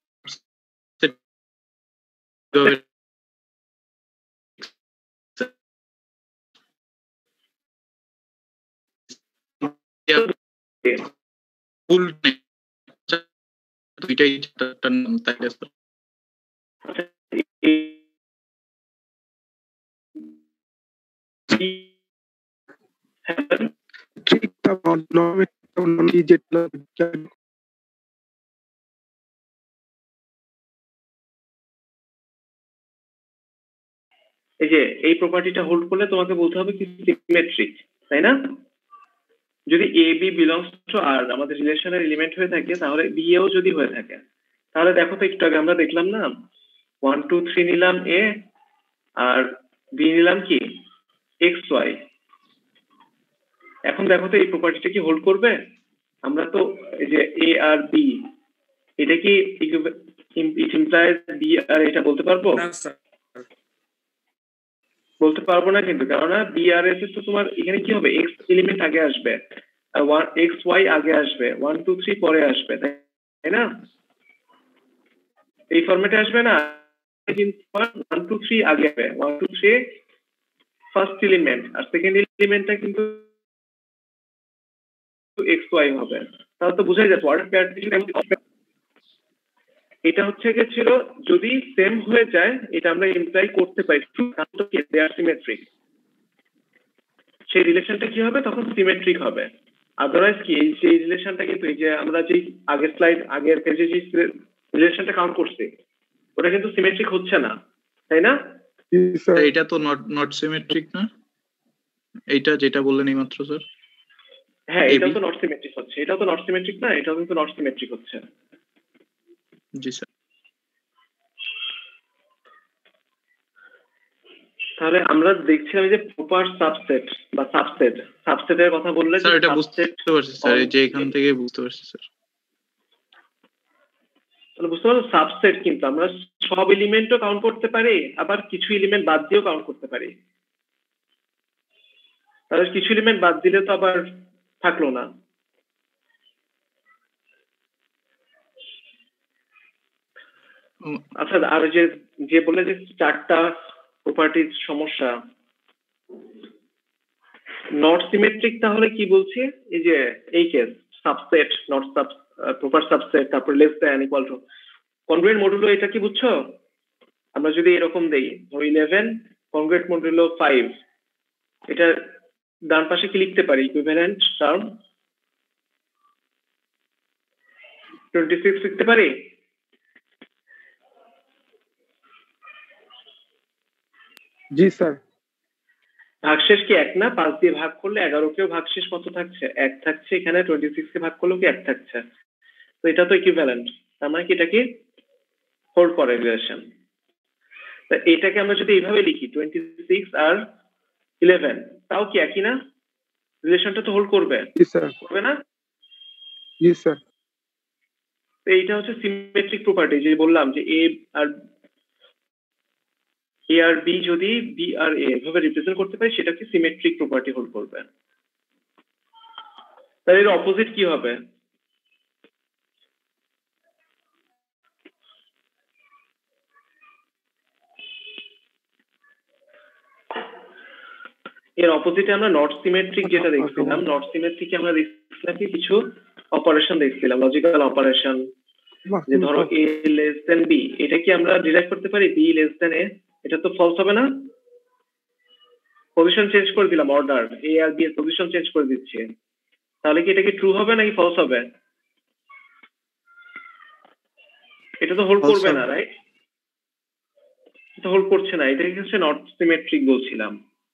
ফুল দুইটাই চারটার নাম তাইলে স্যার। এই যে এই প্রপার্টিটা হোল্ড করলে তোমাকে বলতে হবে কি সিমেট্রিক, তাই না? যদি এ বি বিলংস টু আর আমাদের রিলেশনের এলিমেন্ট হয়ে থাকে, তাহলে বি এও যদি হয়ে থাকে, তাহলে দেখো তো একটু আগে আমরা দেখলাম না ওয়ান টু থ্রি নিলাম এ আর বি নিলাম কি এক্স ওয়াই। এখন দেখো তো এই প্রপার্টিটা কি হোল্ড করবে? আমরা তো এই যে এ আর বি, এটা কি ইট ইমপ্লাইজ বি আর এটা বলতে পারবো? না স্যার, বলতে পারবো না, কিন্তু কেননা বি আর এস তো তোমার এখানে কি হবে, এক্স এলিমেন্ট আগে আসবে আর ওয়ান এক্স ওয়াই আগে আসবে, ওয়ান টু থ্রি পরে আসবে, তাই না? এই ফরম্যাটে আসবে না, ওয়ান টু থ্রি আগে আসবে, one two three first element আর সেকেন্ড এলিমেন্টটা কিন্তু এক্স ওয়াই হবে। তাহলে তো বোঝাই যাচ্ছে অর্ডার পেয়ার। এটা হচ্ছে কি ছিল যদি সেম হয়ে যায়, এটা আমরা ইমপ্লাই করতে পারি দে আর সিমেট্রিক, সেই রিলেশনটা কি হবে তখন সিমেট্রিক হবে। আদারওয়াইজ কি এই যে রিলেশনটা কিন্তু এই যে আমরা যে আগের স্লাইড আগের পেজে যে রিলেশনটা কাউন্ট করছি ওটা কিন্তু সিমেট্রিক হচ্ছে না, তাই না? এটা তো নট নট সিমেট্রিক না, এইটা যেটা বললেন এইমাত্র স্যার। হ্যাঁ, এটাও তো নট সিমেট্রিক হচ্ছে, এটাও তো নট সিমেট্রিক না, এটাও কিন্তু নট সিমেট্রিক হচ্ছে। জি স্যার। তাহলে আমরা দেখছিলাম যে প্রপার সাবসেট বা সাবসেট, সাবসেটের কথা বললে স্যার এটা বুঝতে পারছি স্যার, এই যে এখান থেকে বুঝতে পারছি স্যার। তাহলে বুঝতে পারছো সাবসেট কিন্তু আমরা সব এলিমেন্টও কাউন্ট করতে পারি, আবার কিছু এলিমেন্ট বাদ দিয়েও কাউন্ট করতে পারি। তাহলে কিছু এলিমেন্ট বাদ দিলে তো আবার থাকলো না। আচ্ছা, আর যে যে বলে যে চারটা প্রপার্টির সমস্যা নট সিমেট্রিক, তাহলে কি বলছি এই যে এই case subset not sub proper subset, তারপর less than equal to congruent modulo, এটা কি বুঝছো? আমরা যদি এরকম দেই ধরো ইলেভেন কনগ্রুয়েন্ট মডুলো ফাইভ, এটা ডান পাশে কি লিখতে পারি ইকুইভ্যালেন্ট টার্ম টোয়েন্টি সিক্স লিখতে পারি জি স্যার ভাগশেষ কি এক না পাঁচ দিয়ে ভাগ করলে এগারো কেও ভাগশেষ কত থাকছে এক থাকছে এখানে টোয়েন্টি সিক্স কে ভাগ করলেও কি এক থাকছে তো এটা তো ইকুইভ্যালেন্ট তার মানে কি এটা কি হোল্ড করে রিলেশন তা এটাকে আমরা যদি এইভাবে লিখি টোয়েন্টি সিক্স আর ইলেভেন তাও কি একই না রিলেশনটা তো হোল্ড করবে জি স্যার করবে না জি স্যার এইটা হচ্ছে সিমেট্রিক প্রপার্টি যে বললাম যে A R A R B যদি বি আর এ এভাবে রিপ্রেজেন্ট করতে পারি সেটাকে সিমেট্রিক প্রপার্টি হোল্ড করবে তাহলে এর অপোজিট কি হবে এর অপোজিটে আমরা নট সিমেট্রিক যেটা দেখছিলাম নট সিমেট্রিকে আমরা দেখছিলাম কি কিছু অপারেশন দেখছিলাম লজিক্যাল অপারেশন যে ধরো এ লেস দেন বি এটা কি আমরা ডিরাইভ করতে পারি বি লেস দেন এ এটা তো ফলস হবে না পজিশন চেঞ্জ করে দিলাম অর্ডার এ আর বি এর পজিশন চেঞ্জ করে দিচ্ছি তাহলে কি এটা কি ট্রু হবে নাকি ফলস হবে এটা তো হোল্ড করবে না রাইট এটা হোল্ড করছে না এটা হচ্ছে নট সিমেট্রিক বলছিলাম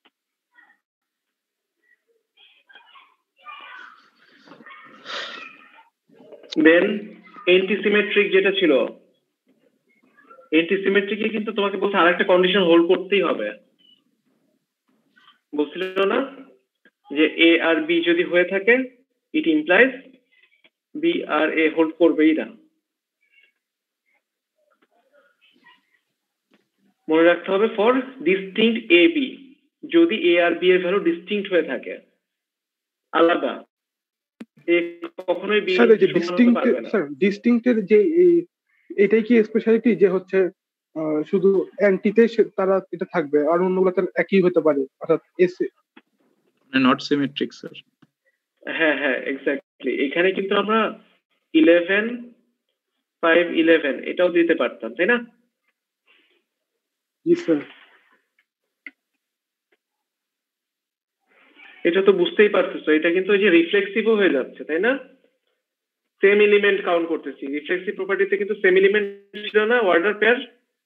দেন এন্টিসিমেট্রিক যেটা ছিল এন্টিসিমেট্রিকে কিন্তু তোমাকে বলছে আরেকটা কন্ডিশন হোল্ড করতেই হবে বলছিল না যে এ আর বি যদি হয়ে থাকে it implies B R A hold করবেই না মনে রাখতে হবে ফর ডিস্টিংক্ট এ বি যদি এ আর বি এর ভ্যালু ডিস্টিংক্ট হয়ে থাকে আলাদা এ কখনোই বি স্যার এই যে ডিস্টিংক্ট স্যার ডিস্টিংক্টের যে এটাই কি স্পেশালিটি যে হচ্ছে শুধু অ্যান্টিতে তারা এটা থাকবে আর অন্যগুলো তার একই হতে পারে অর্থাৎ এস মানে নট সিমেট্রিক স্যার হ্যাঁ হ্যাঁ এক্স্যাক্টলি এখানে কিন্তু আমরা ইলেভেন ফাইভ ইলেভেন এটাও দিতে পারতাম তাই না জি স্যার এটা তো বুঝতেই পারতেছো এটা কিন্তু ওই যে রিফ্লেক্সিভও হয়ে যাচ্ছে তাই না সেম এলিমেন্ট কাউন্ট করতেছি রিফ্লেক্সিভ প্রপার্টিতে কিন্তু সেম এলিমেন্ট ছিল না অর্ডার পেয়ার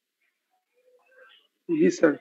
জি স্যার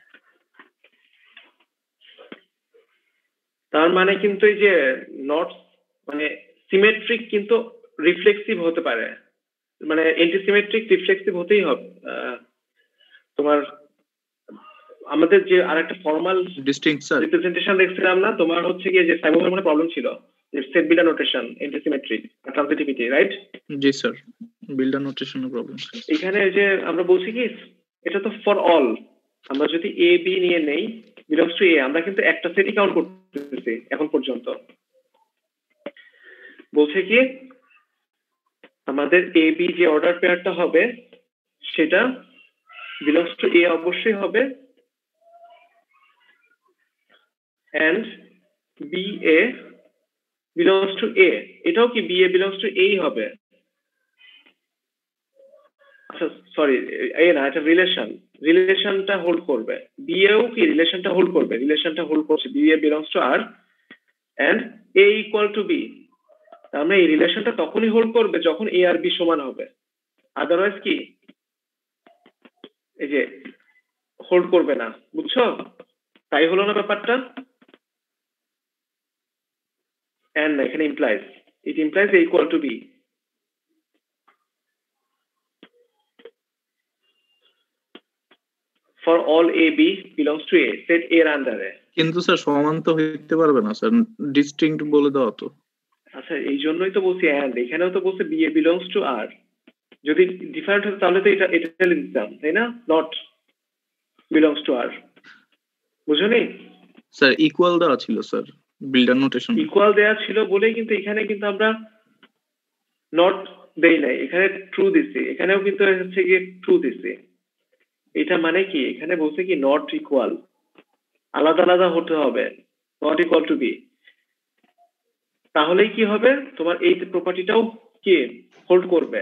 তার মানে কিন্তু এই যে নট মানে সিমেট্রিক কিন্তু রিফ্লেক্সিভ হতে পারে মানে অ্যান্টিসিমেট্রিক রিফ্লেক্সিভ হতেই হবে তোমার আমাদের যে আরেকটা ফর্মাল ডিস্টিংক্ট স্যার রিপ্রেজেন্টেশন দেখছিলাম না তোমার হচ্ছে কি যে সাইমন মানে প্রবলেম ছিল যে সেট বিল্ডার নোটেশন অ্যান্টিসিমেট্রিক আর ট্রান্সিটিভিটি রাইট জি স্যার বিল্ডার নোটেশনের প্রবলেম এখানে যে আমরা বলছি কি এটা তো ফর অল আমরা যদি এ বি নিয়ে নেই বিলংস টু এ আমরা কিন্তু একটা সেটই কাউন্ট করতেছি এখন পর্যন্ত বলছে কি আমাদের এ বি যে অর্ডার পেয়ারটা হবে সেটা বিলংস টু এ অবশ্যই হবে and B A belongs to A এটাও কি B A belongs to A হবে আচ্ছা সরি এ না এটা রিলেশন রিলেশনটা হোল্ড করবে বি এও কি রিলেশনটা হোল্ড করবে রিলেশনটা হোল্ড করছে B A belongs to R and A equal to B তার মানে এই রিলেশনটা তখনই হোল্ড করবে যখন A আর B সমান হবে আদারওয়াইজ কি এই যে হোল্ড করবে না বুঝছো তাই হলো না ব্যাপারটা and এখানে implies it implies A equal to B for all A B belongs to A set A এর আন্ডারে কিন্তু স্যার সমান তো হইতে পারবে না স্যার ডিস্টিংক্ট বলে দাও তো আচ্ছা এই জন্যই তো বলছি and এখানেও তো বলছে B A belongs to R যদি ডিফারেন্ট হতো তাহলে তো এটা এটা লিখতাম তাই না not belongs to R বুঝুনি স্যার ইকুয়াল দেওয়া ছিল স্যার বিল্ডার নোটেশন ইকুয়াল দেয়া ছিল বলেই কিন্তু এখানে কিন্তু আমরা নট দেই নাই এখানে ট্রু দিছি এখানেও কিন্তু হচ্ছে কি ট্রু দিছি এটা মানে কি এখানে বলছে কি নট ইকুয়াল আলাদা আলাদা হতে হবে নট ইকুয়াল টু বি তাহলেই কি হবে তোমার এই প্রপার্টিটাও কি হোল্ড করবে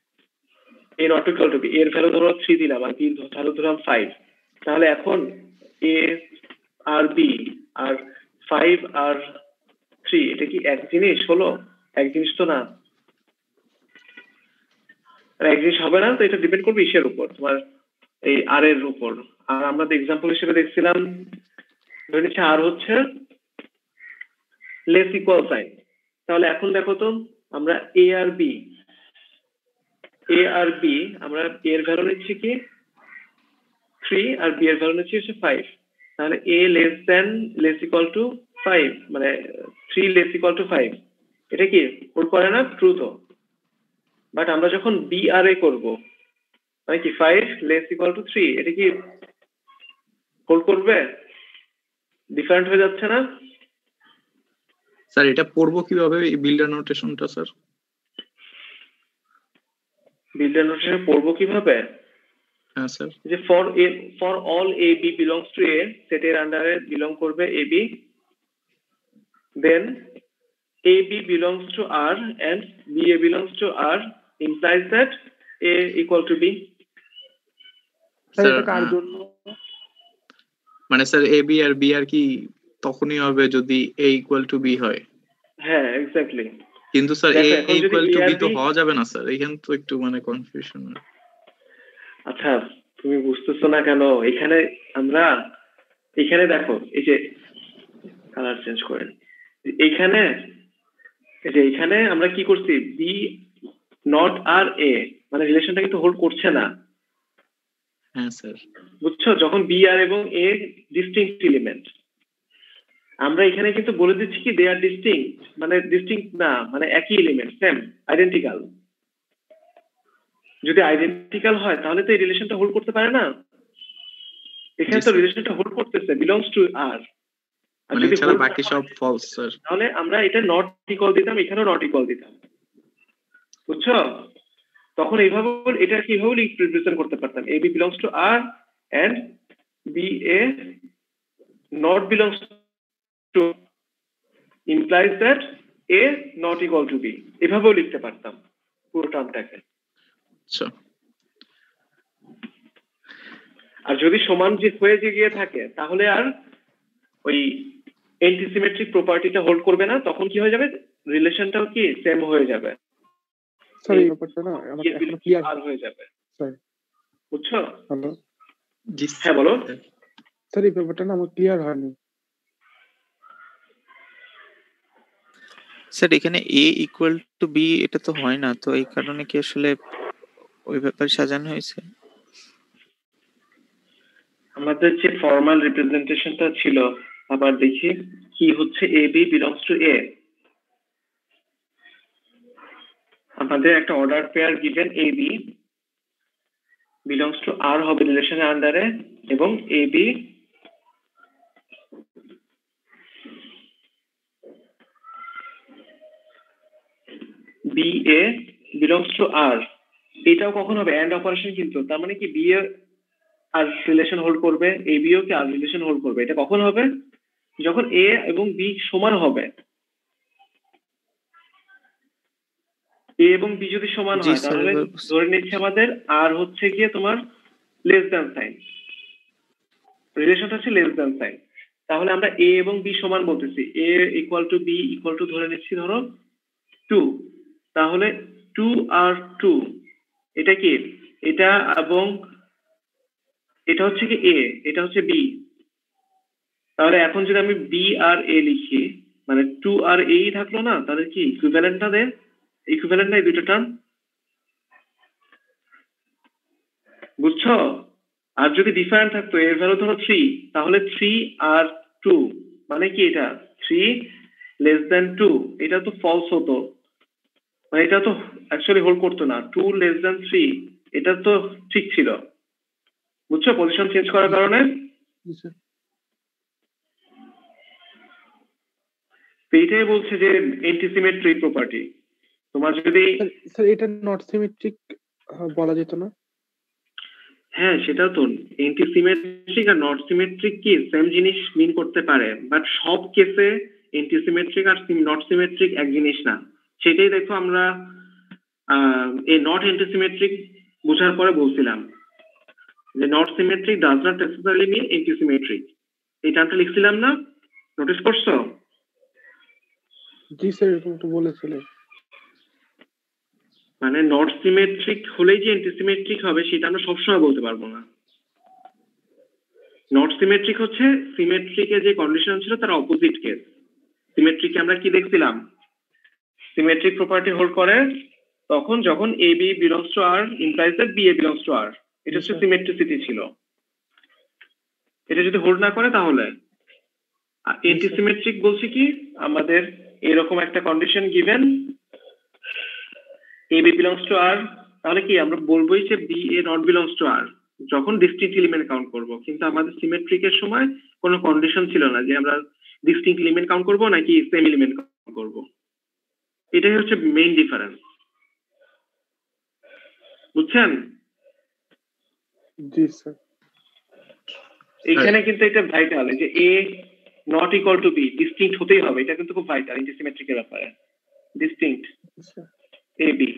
এই নট ইকুয়াল টু বি এর ভ্যালু ধরো থ্রি দিলাম আর বি ভ্যালু ধরলাম ফাইভ তাহলে এখন এ আর বি আর ফাইভ আর থ্রি, এটা কি এক জিনিস হলো? এক জিনিস তো না, এক জিনিস হবে না। তো এটা ডিপেন্ড করবে ইসের উপর, তোমার এই আর এর উপর। আর আমরা এক্সাম্পল হিসেবে দেখছিলাম ধরে নিচ্ছি আর হচ্ছে লেস ইকুয়াল সাইন। তাহলে এখন দেখো তো আমরা A R B, A R B আমরা এ এর ভ্যালু নিচ্ছি কি থ্রি আর বি এর ভ্যালু নিচ্ছি হচ্ছে ফাইভ। তাহলে A less than less equal to five, মানে three less equal to five, এটা কি হোল্ড করে না? ট্রু তো। বাট আমরা যখন বি আর এ করবো, মানে কি five less equal to three, এটা কি হোল্ড করবে? ডিফারেন্ট হয়ে যাচ্ছে না স্যার? এটা পড়বো কিভাবে এই বিল্ডার নোটেশনটা স্যার? বিল্ডার নোটেশন পড়বো কিভাবে? হ্যাঁ স্যার। যে for A for all A B belongs to A, সেটের আন্ডারে বিলং করবে A B, then A B belongs to R and B A belongs to R implies that a equal to b। Sir এটা কার জন্য? মানে sir A B R B R কি তখনই হবে যদি a ইকুয়াল টু বি হয়? হ্যাঁ এক্স্যাক্টলি। কিন্তু sir a equal to B তো হওয়া যাবে না স্যার, এখানে তো একটু মানে কনফিউশন। আচ্ছা তুমি বুঝতেছো না কেন? এখানে আমরা এখানে দেখো, এই যে কালার চেঞ্জ করেন, এইখানে এই যে এখানে আমরা কি করছি, বি নট আর এ, মানে রিলেশনটা কিন্তু হোল্ড করছে না। হ্যাঁ স্যার। বুঝছো? যখন বি আর এবং এ ডিস্টিংক্ট এলিমেন্ট, আমরা এখানে কিন্তু বলে দিচ্ছি কি দে আর ডিস্টিংক্ট, মানে ডিস্টিংক্ট না, মানে একই এলিমেন্ট, সেম আইডেন্টিক্যাল। যদি আইডেন্টিক্যাল হয় তাহলে তো এই রিলেশনটা হোল্ড করতে পারে না। এখানে তো রিলেশনটা হোল্ড করতেছে, বিলংস টু আর, মানে এছাড়া বাকি সব ফলস স্যার। তাহলে আমরা এটা নট ইকুয়াল দিতাম, এখানেও নট ইকুয়াল দিতাম। বুঝছো? তখন এইভাবে এটা কিভাবে রিপ্রেজেন্ট করতে পারতাম, A B belongs to R and B A not belongs to implies that a not equal to b, এভাবেও লিখতে পারতাম পুরো টার্মটাকে। আচ্ছা। আর যদি সমান যে হয়ে যে গিয়ে থাকে তাহলে আর ওই অ্যান্টিসিমেট্রিক প্রপার্টিটা হোল্ড করবে না, তখন কি হয়ে যাবে, রিলেশনটাও কি সেম হয়ে যাবে। সরি ব্যাপারটা না আমার এখনো ক্লিয়ার আর হয়ে যাবে। স্যার বুঝছো? হ্যালো জি হ্যাঁ বলো। স্যার এই ব্যাপারটা না আমার ক্লিয়ার হয়নি স্যার। এখানে এ ইকুয়াল টু বি এটা তো হয় না, তো এই কারণে কি আসলে ওই ব্যাপারে সাজানো হয়েছে? আমাদের যে ফর্মাল রিপ্রেজেন্টেশনটা ছিল, আবার দেখি কি হচ্ছে, A B belongs to A. আমাদের একটা order pair given A B belongs to R হবে রিলেশনের আন্ডারে, এবং A B B A belongs to R. এটাও কখন হবে? এন্ড অপারেশন কিন্তু, তার মানে কি B A R relation hold করবে, এ বিও কি আর রিলেশন হোল্ড করবে। এটা কখন হবে? যখন এ এবং বি সমান হবে। এ এবং বি যদি সমান হয় তাহলে ধরে নিচ্ছে আমাদের আর হচ্ছে গিয়ে তোমার লেস দ্যান সাইন, রিলেশনটা হচ্ছে লেস দ্যান সাইন। তাহলে আমরা এ এবং বি সমান বলতেছি, A equal to B equal to ধরে নিচ্ছি ধরো টু। তাহলে টু আর টু এটা কি, এটা এবং এটা হচ্ছে কি এ, এটা হচ্ছে বি। তাহলে এখন যদি আমি বি আর এ লিখি, মানে টু আর এ থাকলো না, তাহলে কি ইকুইভ্যালেন্টটা দেয়, ইকুইভ্যালেন্ট নাই দুটো টার্ম। বুঝছো? আর যদি ডিফারেন্ট থাকতো, এর ভ্যালু ধরো থ্রি, তাহলে থ্রি আর টু মানে কি, এটা থ্রি লেস দেন টু, এটা তো ফলস হতো, মানে এটা তো অ্যাকচুয়ালি হোল্ড করতো না। টু লেস দেন থ্রি এটা তো ঠিক ছিল। বুঝছো? পজিশন চেঞ্জ করার কারণে এইটাই বলছে যে অ্যান্টিসিমেট্রিক প্রপার্টি। তোমার যদি স্যার এটা নট সিমেট্রিক বলা যেত না? হ্যাঁ সেটা তো, অ্যান্টিসিমেট্রিক আর নট সিমেট্রিক কি সেম জিনিস মিন করতে পারে, বাট সব কেসে অ্যান্টিসিমেট্রিক আর নট সিমেট্রিক এক জিনিস না। সেটাই দেখো আমরা এই নট অ্যান্টিসিমেট্রিক বোঝার পরে বলছিলাম যে not symmetric does not necessarily mean antisymmetric. এই টার্মটা লিখছিলাম না, নোটিস করছো? জি স্যার, এরকম তো বলেছিলেন। মানে নট সিমেট্রিক হলেই যে অ্যান্টিসিমেট্রিক হবে সেটা আমরা সবসময় বলতে পারবো না। নট সিমেট্রিক হচ্ছে সিমেট্রিকে যে কন্ডিশন ছিল তার অপোজিট কেস। সিমেট্রিকে আমরা কি দেখছিলাম? সিমেট্রিক প্রপার্টি হোল্ড করে তখন যখন A B belongs to R implies that B A belongs to R. এটা হচ্ছে সিমেট্রিসিটি ছিল। এটা যদি হোল্ড না করে তাহলে অ্যান্টিসিমেট্রিক বলছি কি, আমাদের এরকম একটা condition given A B belongs to R, তাহলে কি আমরা বলবোই যে B A not belongs to R যখন ডিস্টিংক্ট এলিমেন্ট কাউন্ট করব। কিন্তু আমাদের সিমেট্রিকের সময় কোনো কন্ডিশন ছিল না যে আমরা ডিস্টিংক্ট এলিমেন্ট কাউন্ট করব নাকি সেম এলিমেন্ট কাউন্ট করব। এটাই হচ্ছে মেইন ডিফারেন্স, বুঝছেন? জি স্যার। এখানে কিন্তু এটা ভাইটাল যে A not equal to B distinct হতেই হবে, এটা কিন্তু খুব ভাইটাল অ্যান্টিসিমেট্রিকের ব্যাপারে। Distinct A B.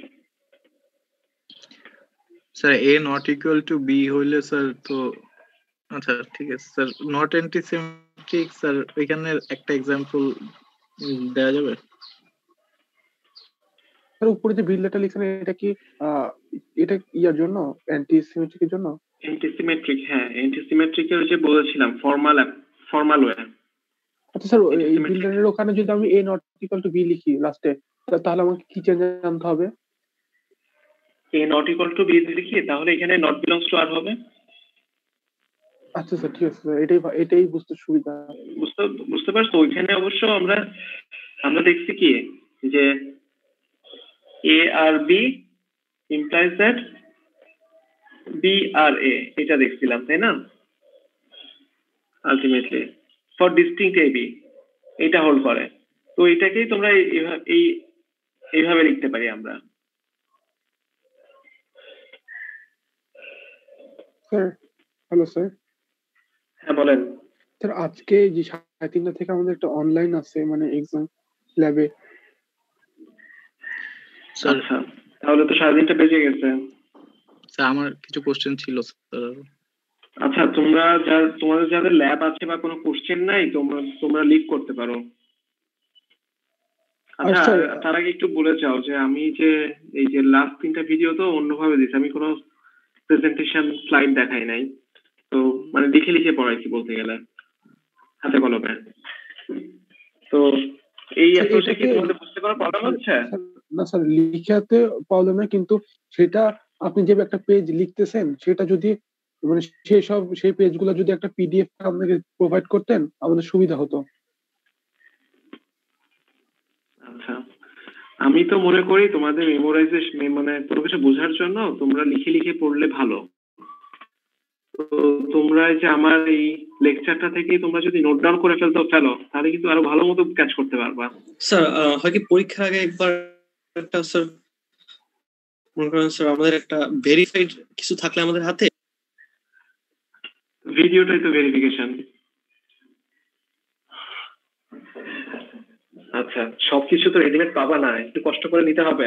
Sir A not equal to B হইলে স্যার তো আচ্ছা ঠিক আছে স্যার, নট অ্যান্টিসিমেট্রিক স্যার এখানে একটা एग्जांपल দেওয়া যাবে? স্যার উপরে যে বিল্ডটা লিখছেন এটা কি এটা ইয়ার জন্য অ্যান্টিসিমেট্রিকের জন্য? অ্যান্টিসিমেট্রিক, হ্যাঁ অ্যান্টিসিমেট্রিকের যে বলেছিলাম ফর্মাল ফর্মাল ওয়ে। আচ্ছা স্যার, এই বিল্ডারের ওখানে যদি আমি A not equal to B লিখি লাস্টে, তাহলে আমাকে কি চেঞ্জ আনতে হবে? A not equal to B লিখি তাহলে এখানে নট বিলংস টু আর হবে। আচ্ছা স্যার ঠিক আছে স্যার, এটাই এটাই বুঝতে সুবিধা। বুঝতে বুঝতে পারছো? ওইখানে অবশ্য আমরা আমরা দেখছি কি যে A R B implies that B R A, এটা দেখছিলাম তাই না? Ultimately for distinct A B এটা হোল্ড করে। তো এটাকেই তোমরা এই এইভাবে লিখতে পারি আমরা। Sir hello sir. হ্যাঁ বলেন স্যার। আজকে যে সাড়ে তিনটা থেকে আমাদের একটা অনলাইন আছে মানে এক্সাম ল্যাবে। আচ্ছা তাহলে তো সাড়ে তিনটা বেজে গেছে। স্যার আমার কিছু কোশ্চেন ছিল স্যার। আচ্ছা তোমরা যা তোমাদের যাদের ল্যাব আছে বা কোনো কোশ্চেন নাই তোমরা তোমরা লিভ করতে পারো। আচ্ছা তার আগে একটু বলে যাও যে আমি যে এই যে লাস্ট তিনটা ভিডিও তো অন্যভাবে দিচ্ছি, আমি কোনো প্রেজেন্টেশন স্লাইড দেখাই নাই, তো মানে লিখে লিখে পড়াইছি বলতে গেলে হাতে কলমে। তো এই অ্যাপ্রোচে কি তোমাদের বুঝতে পারা প্রবলেম হচ্ছে? না স্যার লিখাতে প্রবলেম না, কিন্তু সেটা আপনি যে একটা পেজ লিখতেছেন সেটা যদি মানে সেই সব সেই পেজগুলো যদি একটা পিডিএফ আপনাকে প্রোভাইড করতেন আমাদের সুবিধা হতো। আচ্ছা আমি তো মনে করি তোমাদের মেমোরাইজেশন মানে কোনো কিছু বোঝার জন্য তোমরা লিখে লিখে পড়লে ভালো। তো তোমরা যে আমার এই লেকচারটা থেকে তোমরা যদি নোট ডাউন করে ফেলতে ফেলো তাহলে কিন্তু আরো ভালো মতো ক্যাচ করতে পারবা। স্যার হয় কি পরীক্ষার আগে একবার একটা স্যার মনে করেন স্যার আমাদের একটা ভেরিফাইড কিছু থাকলে আমাদের হাতে, ভিডিওটাই তো ভেরিফিকেশন। আচ্ছা সবকিছু তো রেডিমেড পাবা না, একটু কষ্ট করে নিতে হবে।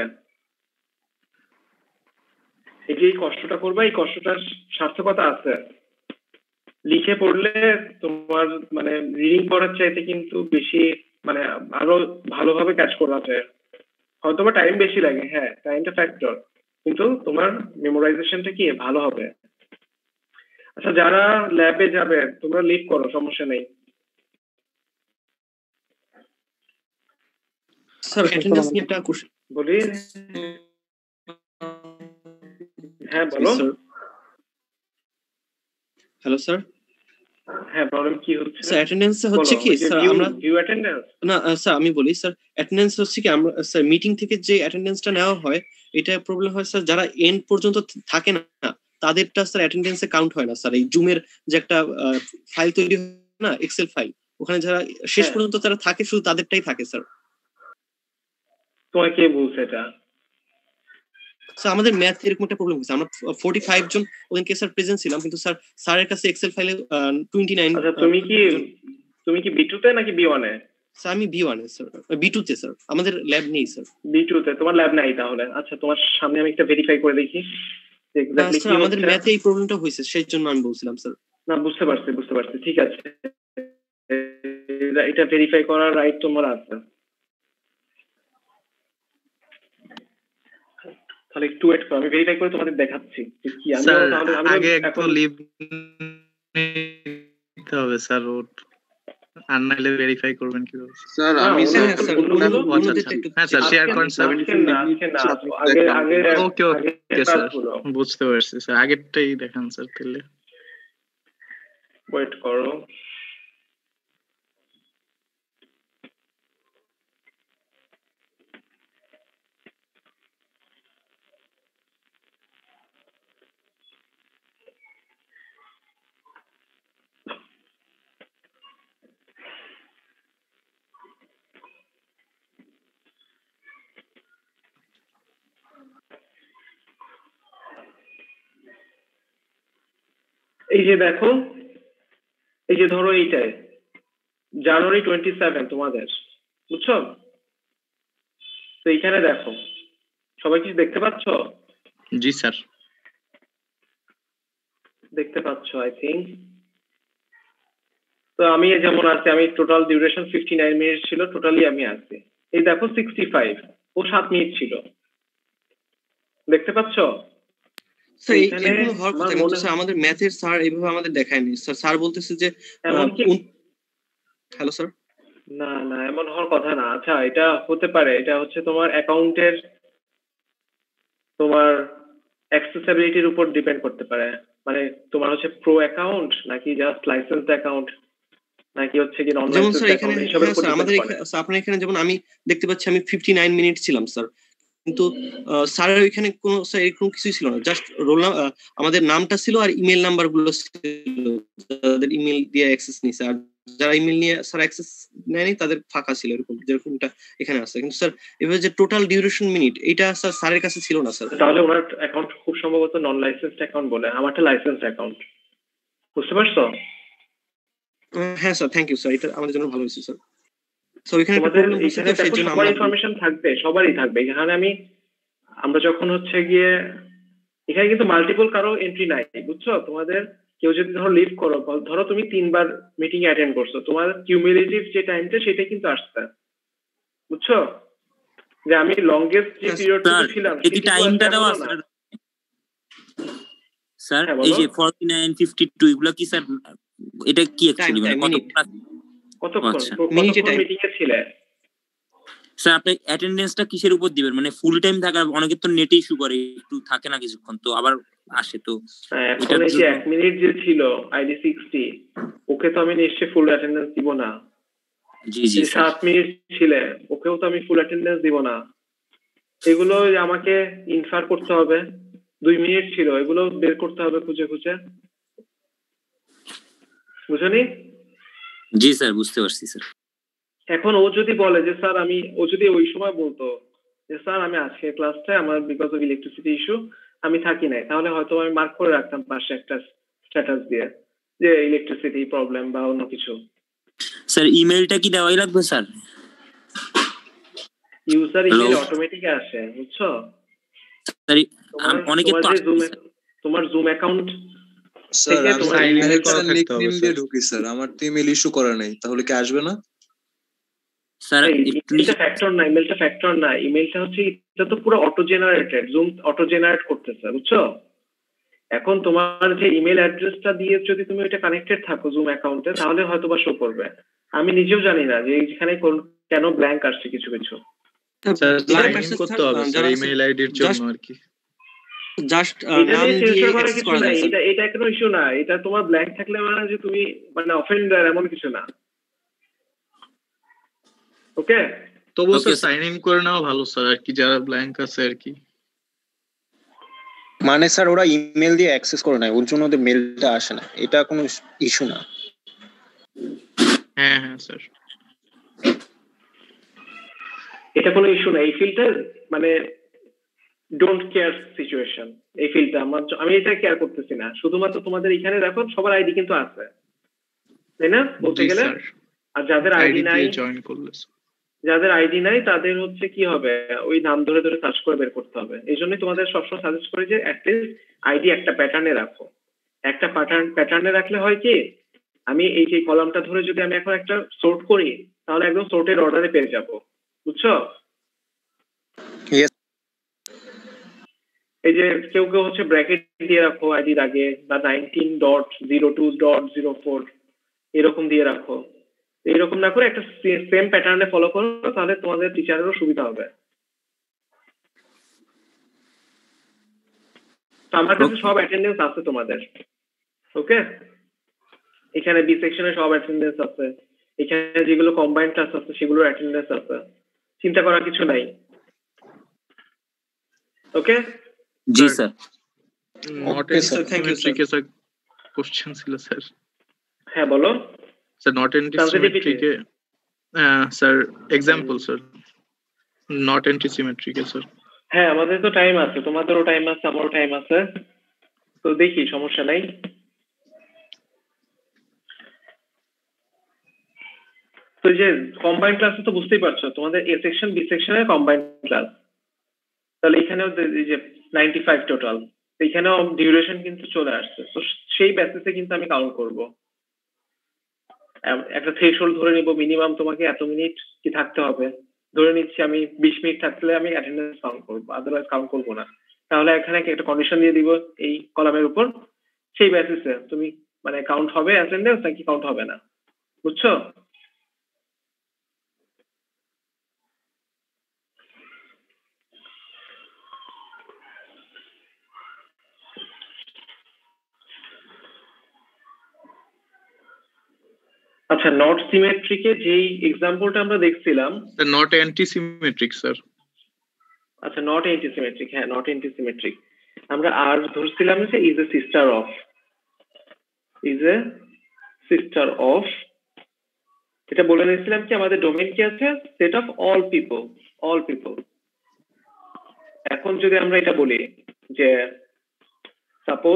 এই যে এই কষ্টটা করবা এই কষ্টটার সার্থকতা আছে। লিখে পড়লে তোমার মানে রিডিং পড়ার চাইতে কিন্তু বেশি মানে আরো ভালোভাবে কাজ করা যায়। হয়তো বা টাইম বেশি লাগে, হ্যাঁ টাইমটা ফ্যাক্টর, কিন্তু তোমার মেমোরাইজেশনটা কি ভালো হবে। আচ্ছা যারা ল্যাবে যাবে তোমরা লিভ করো, সমস্যা নেই। স্যার অ্যাটেন্ডেন্স নিয়ে একটা কোশ্চেন বলি। হ্যাঁ বলো। Hello sir. হ্যাঁ প্রবলেম কি হচ্ছে? স্যার অ্যাটেন্ডেন্স হচ্ছে কি স্যার আমরা ভিউ অ্যাটেন্ডেন্স না স্যার আমি বলি স্যার অ্যাটেন্ডেন্স হচ্ছে কি আমরা স্যার মিটিং থেকে যে অ্যাটেন্ডেন্সটা নেওয়া হয় এটা প্রবলেম হয় স্যার যারা এন্ড পর্যন্ত থাকে না তাদেরটা স্যার অ্যাটেন্ডেন্সে কাউন্ট হয় না স্যার। এই জুমের যে একটা ফাইল তৈরি হয় না এক্সেল ফাইল, ওখানে যারা শেষ পর্যন্ত তারা থাকে শুধু তাদেরটাই থাকে স্যার। তোমার কে বলছে এটা? স্যার আমাদের ম্যাথ এরকম একটা প্রবলেম হয়েছে, আমরা পঁয়তাল্লিশ জন ওদিনকে স্যার প্রেজেন্ট ছিলাম কিন্তু স্যার স্যারের কাছে এক্সেল ফাইলে উনআশি। আচ্ছা তুমি কি তুমি কি বি টু তে নাকি বি ওয়ান এ? স্যার আমি B one A sir, B two তে স্যার, আমাদের ল্যাব নেই স্যার। বি টু তে তোমার ল্যাব নাই তাহলে? আচ্ছা তোমার সামনে আমি একটা ভেরিফাই করে দেখি। এক্স্যাক্টলি কি আমাদের ম্যাথে এই প্রবলেমটা হয়েছে, সেই জন্য আমি বলছিলাম স্যার। না বুঝতে পারছি বুঝতে পারছি ঠিক আছে, এটা ভেরিফাই করার রাইট তোমার আছে। তাহলে একটু ওয়েট করো, আমি ভেরিফাই করে তোমাদের দেখাচ্ছি কি। আমি আগে একটু লিভ নিতে হবে স্যার, ওর আর নাইলে ভেরিফাই করবেন কিভাবে স্যার? আমি স্যার হ্যাঁ স্যার শেয়ার করেন স্যার। আগে আগে ওকে ওকে স্যার বুঝতে পারছি স্যার, আগেরটাই দেখান স্যার তাহলে। ওয়েট করো, এই যে দেখো, এই যে ধরো এইটাই জানুয়ারি টোয়েন্টি সেভেন তোমাদের, বুঝছো? তো এইখানে দেখো সবাই কি দেখতে পাচ্ছ? জি স্যার দেখতে পাচ্ছ আই থিঙ্ক। তো আমি যেমন আছি, আমি total duration fifty nine minute ছিল টোটালি আমি আছি। এই দেখো সিক্সটি ফাইভ, ও সাত মিনিট ছিল, দেখতে পাচ্ছ? আমাদের ম্যাথের স্যার এইভাবে আমাদের দেখায়নি স্যার। স্যার বলতেছে যে হ্যালো স্যার, না না এমন হওয়ার কথা না। আচ্ছা এটা হতে পারে, এটা হচ্ছে তোমার অ্যাকাউন্টের তোমার অ্যাক্সেসিবিলিটির উপর ডিপেন্ড করতে পারে। মানে তোমার হচ্ছে প্রো অ্যাকাউন্ট নাকি জাস্ট লাইসেন্সড অ্যাকাউন্ট নাকি হচ্ছে কি নন লাইসেন্সড অ্যাকাউন্ট, এসবের উপর ডিপেন্ড করে। আপনার এখানে যেমন আমি দেখতে পাচ্ছি আমি ফিফটি নাইন মিনিট ছিলাম স্যার, কিন্তু স্যারের ওইখানে কোনো স্যার এরকম কিছুই ছিল না, জাস্ট রোল আমাদের নামটা ছিল আর ইমেল নাম্বার গুলো ছিল, যাদের ইমেল দিয়ে অ্যাক্সেস নিছে, আর যারা ইমেল নিয়ে স্যার অ্যাক্সেস নেয়নি তাদের ফাঁকা ছিল, এরকম যেরকমটা এখানে আছে। কিন্তু স্যার এভাবে যে টোটাল ডিউরেশন মিনিট এইটা স্যার স্যারের কাছে ছিল না স্যার। তাহলে ওনার অ্যাকাউন্ট খুব সম্ভবত নন লাইসেন্সড অ্যাকাউন্ট বলে, আমারটা লাইসেন্সড অ্যাকাউন্ট, বুঝতে পারছো? হ্যাঁ স্যার থ্যাংক ইউ স্যার, এটা আমাদের জন্য ভালো হয়েছে স্যার। সো এখানে সবার ইনফরমেশন থাকবে, সবারই থাকবে এখানে। আমি আমরা যখন হচ্ছে গিয়ে এখানে কিন্তু মাল্টিপল কারো এন্ট্রি নাই, বুঝছো? তোমাদের কেউ যদি ধরো লিভ করো, ধরো তুমি তিনবার মিটিং অ্যাটেন্ড করছো, তোমার কিউমুলেটিভ যে টাইমটা সেটা কিন্তু আসছে, বুঝছো? যে আমি লংগেস্ট যে পিরিয়ডটা ছিলাম এই টাইমটা দেওয়া আছে স্যার। এই যে ফর্টি নাইন ফিফটি টু এগুলো কি স্যার, এটা কি অ্যাকচুয়ালি মানে কত কতক্ষণ মিনিটে মিটিং এ ছিলে স্যার? আপনি অ্যাটেন্ডেন্সটা কিসের উপর দিবেন? মানে ফুল টাইম থাকা, অনেকে তো নেটে ইস্যু করে, একটু থাকে না কিছুক্ষণ তো আবার আসে, তো এটা যে এক মিনিট যে ছিল আইডি সিক্সটি, ওকে তো আমি নিশ্চয়ই ফুল অ্যাটেন্ডেন্স দিব না। জি জি সাত মিনিট ছিলে, ওকেও তো আমি ফুল অ্যাটেন্ডেন্স দিব না। এগুলো আমাকে ইনফার করতে হবে। দুই মিনিট ছিল, এগুলো বের করতে হবে খুঁজে খুঁজে, বুঝনি? জি স্যার বুঝতে পারছি স্যার। এখন ও যদি বলে যে স্যার আমি, ও যদি ওই সময় বলতো যে স্যার আমি আজকে ক্লাসটা আমার বিকজ অফ ইলেকট্রিসিটি ইস্যু আমি থাকি নাই, তাহলে হয়তো আমি মার্ক করে রাখতাম পাশে একটা স্ট্যাটাস দিয়ে যে ইলেকট্রিসিটি প্রবলেম বা অন্য কিছু। স্যার ইমেলটা কি দেওয়াই লাগবে স্যার? ইউজার ইমেল অটোমেটিক আসে, বুঝছো? স্যার অনেকে তো তোমার জুম অ্যাকাউন্ট স্যার আমি সাইন ইন করা নিকনেম দিয়ে ঢুকি স্যার, আমার তো ইমেল ইস্যু করা নাই, তাহলে কি আসবে না স্যার? এটা ফ্যাক্টর না, ইমেলটা ফ্যাক্টর না, ইমেলটা হচ্ছে এটা তো পুরো auto generated, Zoom auto generate করতেছে, বুঝছো? এখন তোমার যে ইমেল অ্যাড্রেসটা দিয়ে যদি তুমি এটা কানেক্টেড থাকো জুম অ্যাকাউন্টে, তাহলে হয়তো বা শো করবে। আমি নিজেও জানি না যে এখানে কেন ব্ল্যাঙ্ক আসছে কিছু কিছু। স্যার সাইন ইন করতে হবে স্যার ইমেল আইডির জন্য আর কি, জাস্ট নাম দিয়ে অ্যাক্সেস করা যায়। এটা এটা কোনো ইস্যু না, এটা তোমার ব্ল্যাঙ্ক থাকলে মানে যে তুমি মানে অফেন্ডার এমন কিছু না। ওকে, তবু স্যার সাইন ইন করে নাও ভালো স্যার, আর কি যারা ব্ল্যাঙ্ক আছে আর কি। মানে স্যার ওরা ইমেল দিয়ে অ্যাক্সেস করে না, ওর জন্য ওদের মেলটা আসে না, এটা কোনো ইস্যু না। হ্যাঁ হ্যাঁ স্যার এটা কোনো ইস্যু না। এই ফিল্টার মানে ডোন্ট কেয়ার সিচুয়েশন, এই ফিল্ডটা আমার আমি এটা কেয়ার করতেছি না। শুধুমাত্র তোমাদের এখানে দেখো সবার আইডি কিন্তু আছে, তাই না বলতে গেলে? আর যাদের আইডি নাই জয়েন করলে যাদের আইডি নাই তাদের হচ্ছে কি হবে, ওই নাম ধরে ধরে সার্চ করে বের করতে হবে। এই জন্যই তোমাদের সবসময় সাজেস্ট করি যে অ্যাটলিস্ট আইডি একটা প্যাটার্নে রাখো। একটা প্যাটার্ন প্যাটার্নে রাখলে হয় কি, আমি এই যে কলামটা ধরে যদি আমি এখন একটা সর্ট করি তাহলে একদম সর্টের অর্ডারে পেয়ে যাব, বুঝছো? এই যে কেউ কেউ হচ্ছে ব্র্যাকেট দিয়ে রাখো আইডির আগে, বা nineteen dot zero two dot zero four এরকম দিয়ে রাখো। এরকম না করে একটা সেম প্যাটার্নে ফলো করো, তাহলে তোমাদের টিচারেরও সুবিধা হবে। তো আমার কাছে সব অ্যাটেন্ডেন্স আছে তোমাদের, ওকে? এখানে বি সেকশনে সব অ্যাটেন্ডেন্স আছে, এখানে যেগুলো কম্বাইন্ড ক্লাস আছে সেগুলোর অ্যাটেন্ডেন্স আছে, চিন্তা করার কিছু নাই। ওকে জি স্যার। নট এন্টিসিমেট্রিক এর কোশ্চেন ছিল স্যার। হ্যাঁ বলো স্যার। নট এন্টিসিমেট্রিক এ sir example sir. Not antisymmetric এ স্যার। হ্যাঁ আমাদের তো টাইম আছে, তোমাদেরও টাইম আছে, আমারও টাইম আছে, তো দেখি সমস্যা নাই। তো যে কম্বাইন্ড ক্লাস তো বুঝতেই পারছো, তোমাদের এ সেকশন বি সেকশনের কম্বাইন্ড ক্লাস, তাহলে এখানেও যে নাইনটি ফাইভ টোটাল, এখানেও ডিউরেশন কিন্তু চলে আসছে। তো সেই বেসিসে কিন্তু আমি কাউন্ট করব, একটা থ্রেশহোল্ড ধরে নিব, মিনিমাম তোমাকে এত মিনিট কি থাকতে হবে ধরে নিচ্ছি আমি, বিশ মিনিট থাকলে আমি অ্যাটেন্ডেন্স কাউন্ট করব, আদারওয়াইজ কাউন্ট করব না। তাহলে এখানে একটা কন্ডিশন দিয়ে দিব এই কলামের উপর, সেই বেসিসে তুমি মানে কাউন্ট হবে অ্যাটেন্ডেন্স নাকি কাউন্ট হবে না, বুঝছো? আচ্ছা, নট সিমেট্রিকে যেই এক্সাম্পলটা আমরা দেখছিলাম, নট অ্যান্টিসিমেট্রিক স্যার। আচ্ছা নট অ্যান্টিসিমেট্রিক, হ্যাঁ নট অ্যান্টিসিমেট্রিক। আমরা আর ধরছিলাম যে is a sister of, is a sister of, এটা বলে নিয়েছিলাম কি আমাদের ডোমেইন কি আছে, set of all people, all people. এখন যদি আমরা এটা বলি যে সাপোজ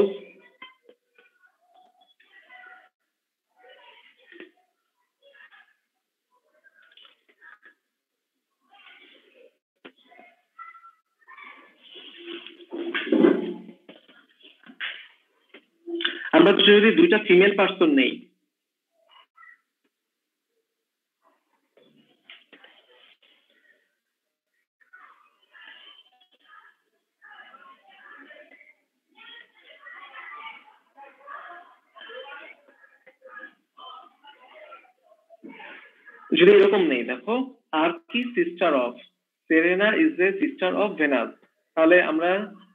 আমরা যদি দুইটা ফিমেল পার্সন নেই, যদি এরকম নেই, দেখো আর কি sister of Serena is a sister of Venus, তাহলে আমরা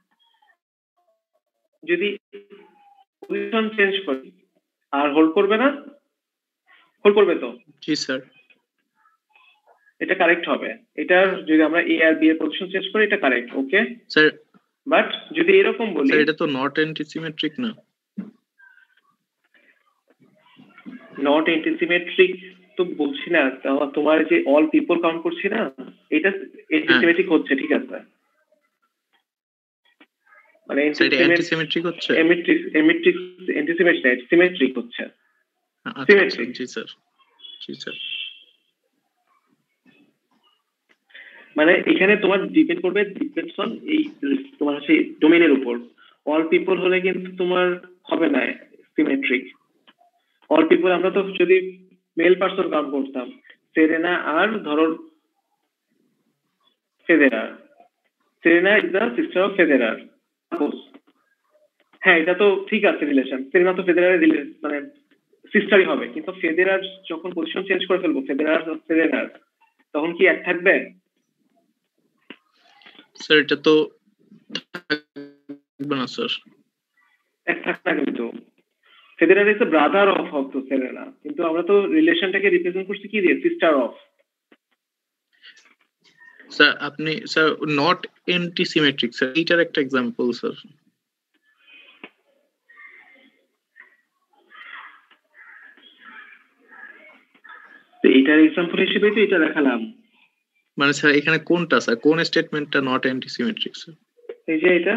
যদি পজিশন চেঞ্জ করি আর হোল্ড করবে না, হোল্ড করবে তো? জি স্যার। এটা কারেক্ট হবে, এটা যদি আমরা এ আর বি এর পজিশন চেঞ্জ করি এটা কারেক্ট, ওকে স্যার। বাট যদি এরকম বলি, স্যার এটা তো নট অ্যান্টিসিমেট্রিক না। নট অ্যান্টিসিমেট্রিক তো বলছি না, তোমার যে অল পিপল কাউন্ট করছি না, এটা অ্যান্টিসিমেট্রিক হচ্ছে, ঠিক আছে? মানে অ্যান্টিসিমেট্রিক হচ্ছে, এমিট্রিক এমিট্রিক অ্যান্টিসিমেট্রিক না, সিমেট্রিক হচ্ছে, সিমেট্রিক। জি স্যার, জি স্যার। মানে এখানে তোমার ডিপেন্ড করবে, ডিপেন্ডস অন এই তোমার হচ্ছে ডোমেইনের উপর। অল পিপল হলে কিন্তু তোমার হবে না সিমেট্রিক। অল পিপল আমরা তো যদি মেল পারসন কাউন্ট করতাম, সেরেনা আর ধরো Federer, Serena is the sister of Federer, হ্যাঁ এটা তো ঠিক আছে রিলেশন, সেরেনা তো ফেদেরারের মানে সিস্টারই হবে, কিন্তু ফেদেরার যখন পজিশন চেঞ্জ করে ফেলবো, ফেদেরার সেরেনার, তখন কি এক থাকবে? স্যার এটা তো থাকবে না স্যার, এক থাকবে না। কিন্তু Federer is the brother of of তো সেরেনা, কিন্তু আমরা তো রিলেশনটাকে রিপ্রেজেন্ট করছি কি দিয়ে, সিস্টার অফ। স্যার আপনি স্যার নট অ্যান্টিসিমেট্রিক স্যার, এইটার একটা एग्जांपल স্যার। তো এইটার एग्जांपल হিসেবে তো এটা দেখালাম। মানে স্যার এখানে কোনটা স্যার, কোন স্টেটমেন্টটা নট অ্যান্টিসিমেট্রিক স্যার? এই যে এটা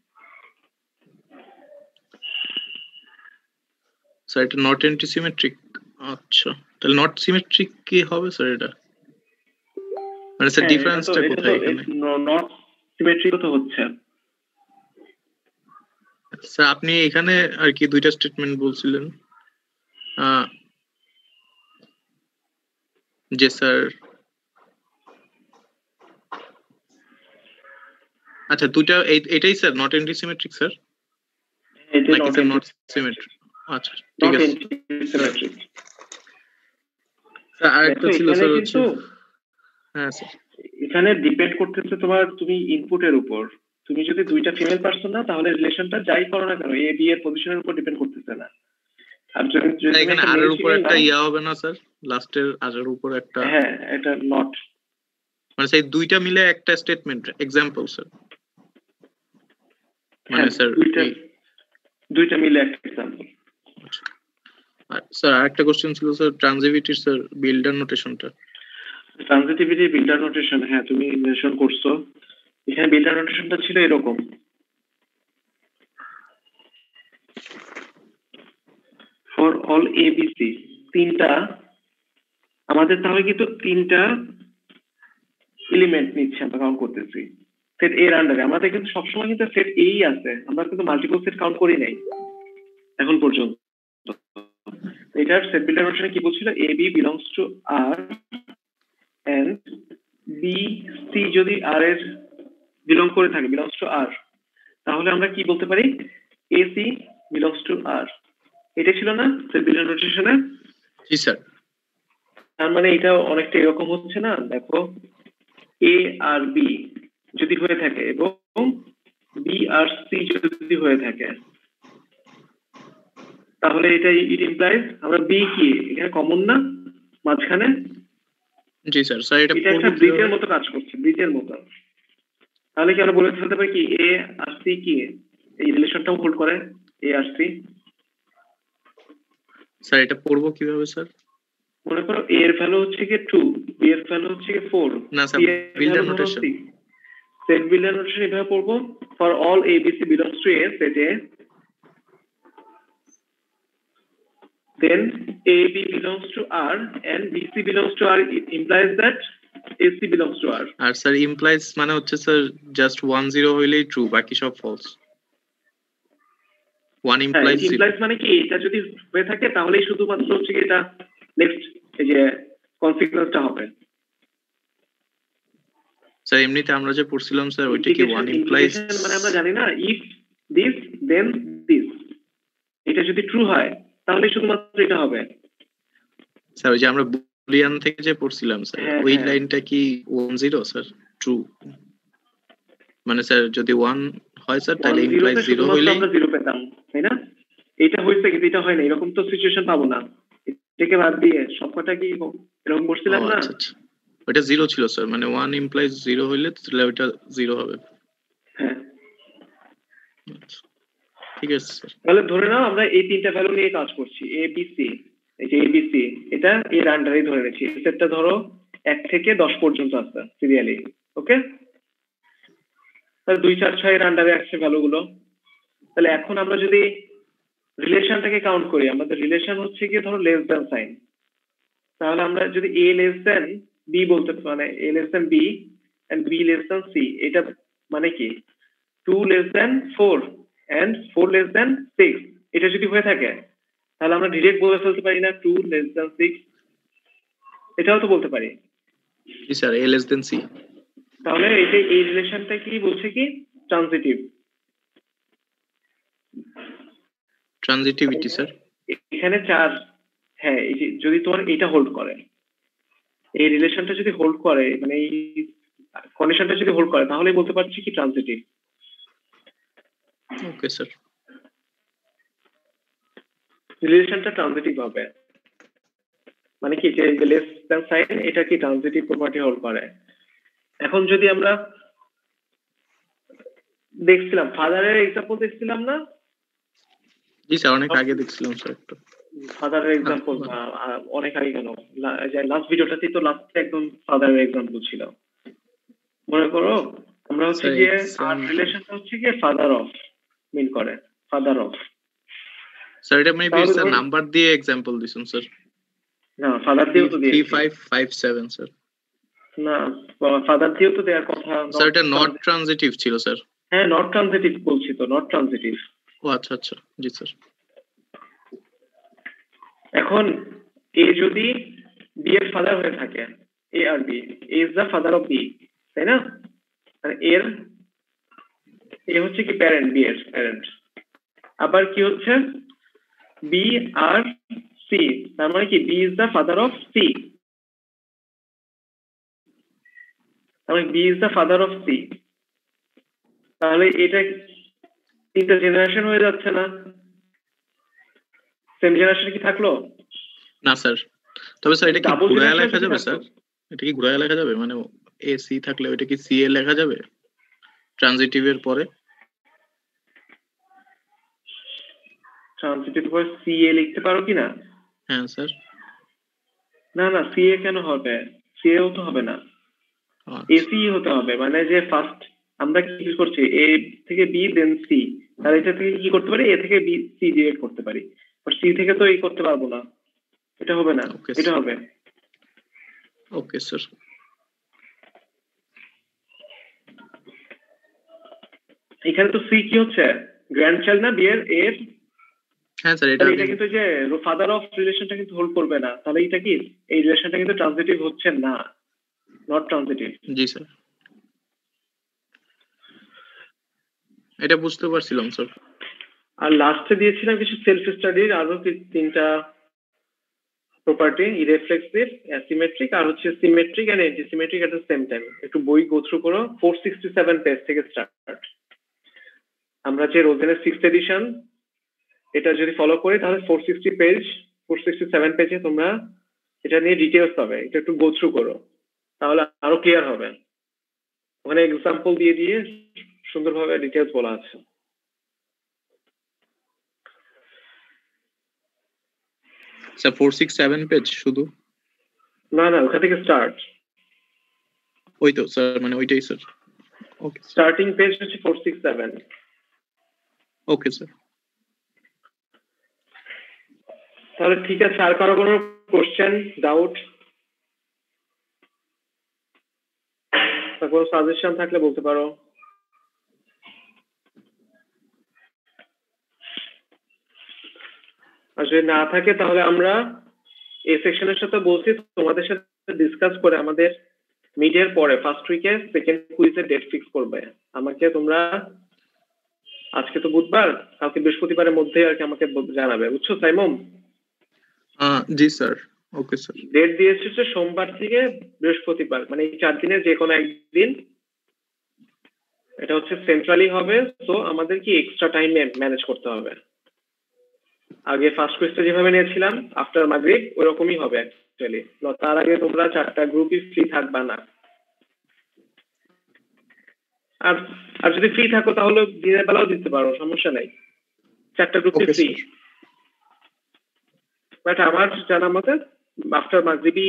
স্যার, এটা নট অ্যান্টিসিমেট্রিক। আচ্ছা, তাহলে নট সিমেট্রিক কি হবে স্যার? এটা মানে স্যার ডিফারেন্সটা কোথায় এখানে? নট সিমেট্রিক তো হচ্ছে স্যার আপনি এখানে আর কি দুইটা স্টেটমেন্ট বলছিলেন যে স্যার আচ্ছা দুইটা এটাই স্যার নট অ্যান্টিসিমেট্রিক স্যার নাকি স্যার নট সিমেট্রিক? আচ্ছা ঠিক আছে স্যার আরেকটা ছিল স্যার হচ্ছে হ্যাঁ স্যার এখানে ডিপেন্ড করতেছে তোমার তুমি ইনপুটের উপর। তুমি যদি দুইটা ফিমেল পারসন না তাহলে রিলেশনটা যাই করো না কেন এ বি এর পজিশনের উপর ডিপেন্ড করতেছে না। আর যদি এখানে আর এর উপর একটা ইয়া হবে না স্যার লাস্টের আর এর উপর একটা হ্যাঁ এটা নট মানে সেই দুইটা মিলে একটা স্টেটমেন্ট এক্সাম্পল স্যার মানে স্যার দুইটা দুইটা মিলে একটা এক্সাম্পল। স্যার আরেকটা কোশ্চেন ছিল স্যার ট্রানজিটিভিটি স্যার বিল্ডার নোটেশনটা ট্রানজিটিভিটি বিল্ডার নোটেশন হ্যাঁ তুমি মেনশন করছো এখানে বিল্ডার নোটেশনটা ছিল এরকম ফর অল এবিসি তিনটা আমাদের তাহলে কিন্তু তিনটা এলিমেন্ট নিচ্ছে আমরা কাউন্ট করতেছি সেট এর আন্ডারে আমাদের কিন্তু সবসময় কিন্তু সেট এই আছে আমরা কিন্তু মাল্টিপল সেট কাউন্ট করি নাই এখন পর্যন্ত। এটার সেট বিল্ডার নোটেশনে কি বলছিল A B belongs to R and B C যদি আর এর বিলং করে থাকে বিলংস টু আর তাহলে আমরা কি বলতে পারি A C belongs to R. এটা ছিল না সেট বিল্ডার নোটেশনে? জি স্যার। তার মানে এটা অনেকটা এরকম হচ্ছে না দেখো এ আর বি যদি হয়ে থাকে এবং বি আর সি যদি হয়ে থাকে তাহলে এটা ইট ইমপ্লাইজ আমরা বি কি এখানে কমন না মাঝখানে? জি স্যার। স্যার এটা এটা একটা ব্রিজের মতো কাজ করছে ব্রিজের মতো। তাহলে কি আমরা বলে ফেলতে পারি কি এ আর সি কি এই রিলেশনটাও হোল্ড করে এ আর সি? স্যার এটা পড়বো কিভাবে স্যার? মনে করো এ এর ভ্যালু হচ্ছে কি টু বি এর ভ্যালু হচ্ছে কি ফোর না sir builder notation set builder notation এভাবে পড়বো for all A B C belongs to A set A then A B belongs to R and B C belongs to R. It implies that A C belongs to R. আর স্যার implies মানে হচ্ছে স্যার জাস্ট one zero হইলেই ট্রু বাকি সব false. one implies zero implies মানে কি এটা যদি হয়ে থাকে তাহলেই শুধুমাত্র হচ্ছে কি এটা নেক্সট এই যে কনসিকুয়েন্সটা হবে। স্যার এমনিতে আমরা যে পড়ছিলাম স্যার ওইটা কি one implies মানে আমরা জানি না if this then this এটা যদি ট্রু হয় তাহলে শুধুমাত্র এটা হবে। স্যার ওই যে আমরা বুলিয়ান থেকে যে পড়ছিলাম স্যার ওই লাইনটা কি one zero স্যার ট্রু মানে স্যার যদি one হয় স্যার তাহলে ইমপ্লাইজ zero হইলে আমরা zero পেতাম তাই না? এটা হইছে কিন্তু এটা হয় না এরকম তো সিচুয়েশন পাবো না এটাকে বাদ দিয়ে সবকটা কি এরকম করছিলাম না? আচ্ছা আচ্ছা ওটা zero ছিল স্যার মানে one implies zero হইলে তাহলে ওটা zero হবে। হ্যাঁ ঠিক আছে স্যার। তাহলে ধরে নাও আমরা এই তিনটা ভ্যালু নিয়ে কাজ করছি এ বি সি এই যে এ বি সি এটা এর আন্ডারে ধরে নিয়েছি সেটটা ধরো এক থেকে দশ পর্যন্ত আছে সিরিয়ালি ওকে তাহলে দুই চার ছয় এর আন্ডারে আসছে ভ্যালুগুলো। তাহলে এখন আমরা যদি রিলেশনটাকে কাউন্ট করি আমাদের রিলেশন হচ্ছে কি ধরো লেস দ্যান সাইন তাহলে আমরা যদি এ লেস দ্যান বি বলতে মানে A less than B and B less than C এটা মানে কি two less than four and four less than six এটা যদি হয়ে থাকে তাহলে আমরা ডাইরেক্ট বলে ফেলতে পারি না two less than six এটাও তো বলতে পারি। জি sir a less than c তাহলে এটা এই রিলেশনটা কি বলছে কি ট্রানজিটিভ ট্রানজিটিভিটি স্যার এখানে চার হ্যাঁ এই যে যদি তোমার এটা হোল্ড করে এই রিলেশনটা যদি হোল্ড করে মানে এই কন্ডিশনটা যদি হোল্ড করে তাহলে বলতে পারছি কি ট্রানজিটিভ। ওকে স্যার রিলেশনটা ট্রানজিটিভ হবে মানে কি যে লেস দ্যান সাইন এটা কি ট্রানজিটিভ প্রপার্টি হোল্ড করে। এখন যদি আমরা দেখছিলাম ফাদারের এক্সাম্পল দেখছিলাম না? জি স্যার অনেক আগে দেখছিলাম স্যার একটা ফাদারের এক্সাম্পল অনেক আগে কেন লাস্ট ভিডিওটাতে তো লাস্টে একদম ফাদারের এক্সাম্পল ছিল মনে করো আমরা হচ্ছে যে আর রিলেশনটা হচ্ছে যে ফাদার অফ মিন করে ফাদার অফ স্যার এটা মেবি স্যার নাম্বার দিয়ে एग्जांपल দিছেন স্যার না ফাদার দিয়েও তো দিয়ে three five five seven sir না ফাদার দিয়েও তো দেওয়ার কথা। স্যার এটা নট ট্রানজিটিভ ছিল স্যার। হ্যাঁ নট ট্রানজিটিভ বলছি তো, নট ট্রানজিটিভ। ও আচ্ছা আচ্ছা জি স্যার। এখন এ যদি বি এর ফাদার হয়ে থাকে, A R B, A is the father of B, তাই না? মানে এর এ হচ্ছে কি প্যারেন্ট, বি এর প্যারেন্ট। আবার কি হচ্ছে বি আর সি, তার মানে কি B is the father of C, তার মানে B is the father of C. তাহলে এটা তিনটা জেনারেশন হয়ে যাচ্ছে না? সেম জেনারেশন কি থাকলো? না স্যার, তবে স্যার এটা কি ঘুরায় লেখা যাবে স্যার? এটা কি ঘুরায় লেখা যাবে? মানে এ সি থাকলে ওইটা কি সি এ লেখা যাবে ট্রানজিটিভের পরে? ট্রানজিটিভ পরে সি এ লিখতে পারো কি না? হ্যাঁ স্যার। না না সি এ কেন হবে? সি এও তো হবে না, এসি হতে হবে। মানে যে ফার্স্ট আমরা কি করছি এ থেকে বি দেন সি, তাহলে এটা থেকে কি করতে পারি এ থেকে বি সি ডিরেক্ট করতে পারি, বাট সি থেকে তো এই করতে পারবো না, এটা হবে না, এটা হবে। Okay sir. এখানে তো সি কি হচ্ছে গ্র্যান্ডচাইল্ড না বি এর এর? হ্যাঁ স্যার এটা এটা কিন্তু যে ফাদার অফ রিলেশনটা কিন্তু হোল্ড করবে না, তাহলে এটা কি এই রিলেশনটা কিন্তু ট্রানজিটিভ হচ্ছে না, নট ট্রানজিটিভ। জি স্যার এটা বুঝতে পারছিলাম স্যার। আর লাস্টে দিয়েছিলাম কিছু সেলফ স্টাডির আরো তিনটা প্রপার্টি, ইরেফ্লেক্সিভ, অ্যাসিমেট্রিক আর হচ্ছে symmetric and antisymmetric at the same time. একটু বই গো থ্রু করো, ফোর সিক্সটি সেভেন পেজ থেকে স্টার্ট। আমরা যে রোজেনের সিক্সথ এডিশন এটা যদি ফলো করি তাহলে four sixty page, four sixty seven পেজে তোমরা এটা নিয়ে ডিটেলস পাবে। এটা একটু গো থ্রু করো, তাহলে আরো ক্লিয়ার হবে। ওখানে এক্সাম্পল দিয়ে দিয়ে সুন্দরভাবে ডিটেলস বলা আছে। Sir four six seven page শুধু? না না ওখান থেকে স্টার্ট। ওই তো স্যার, মানে ওইটাই স্যার। ওকে স্টার্টিং পেজ হচ্ছে four six seven. Okay sir. তাহলে ঠিক আছে, আর কারো কোনো কোশ্চেন, ডাউট, কোনো সাজেশন থাকলে বলতে পারো। আর যদি না থাকে তাহলে আমরা এই সেকশনের সাথে বলছি তোমাদের সাথে ডিসকাস করে আমাদের মিডের পরে ফার্স্ট উইকে সেকেন্ড কুইজের ডেট ফিক্স করবে। আমাকে তোমরা আজকে তো বুধবার, কালকে বৃহস্পতিবারের মধ্যে আর কি আমাকে জানাবে, বুঝছো সাইমন? জি স্যার। Okay sir. ডেট দিয়েছে হচ্ছে সোমবার থেকে বৃহস্পতিবার, মানে এই চার দিনের যে কোনো একদিন। এটা হচ্ছে সেন্ট্রালি হবে, তো আমাদের কি এক্সট্রা টাইম ম্যানেজ করতে হবে। আগে ফার্স্ট কুইজটা যেভাবে নিয়েছিলাম আফটার মাগরিব ওইরকমই হবে অ্যাকচুয়ালি। তার আগে তোমরা চারটা গ্রুপই ফ্রি থাকবা না। আর আর যদি ফ্রি থাকো তাহলে দিনের বেলাও দিতে পারো, সমস্যা নাই, চারটা গ্রুপই ফ্রি। বাট আমার জানা মতে আফটার মাগরিবই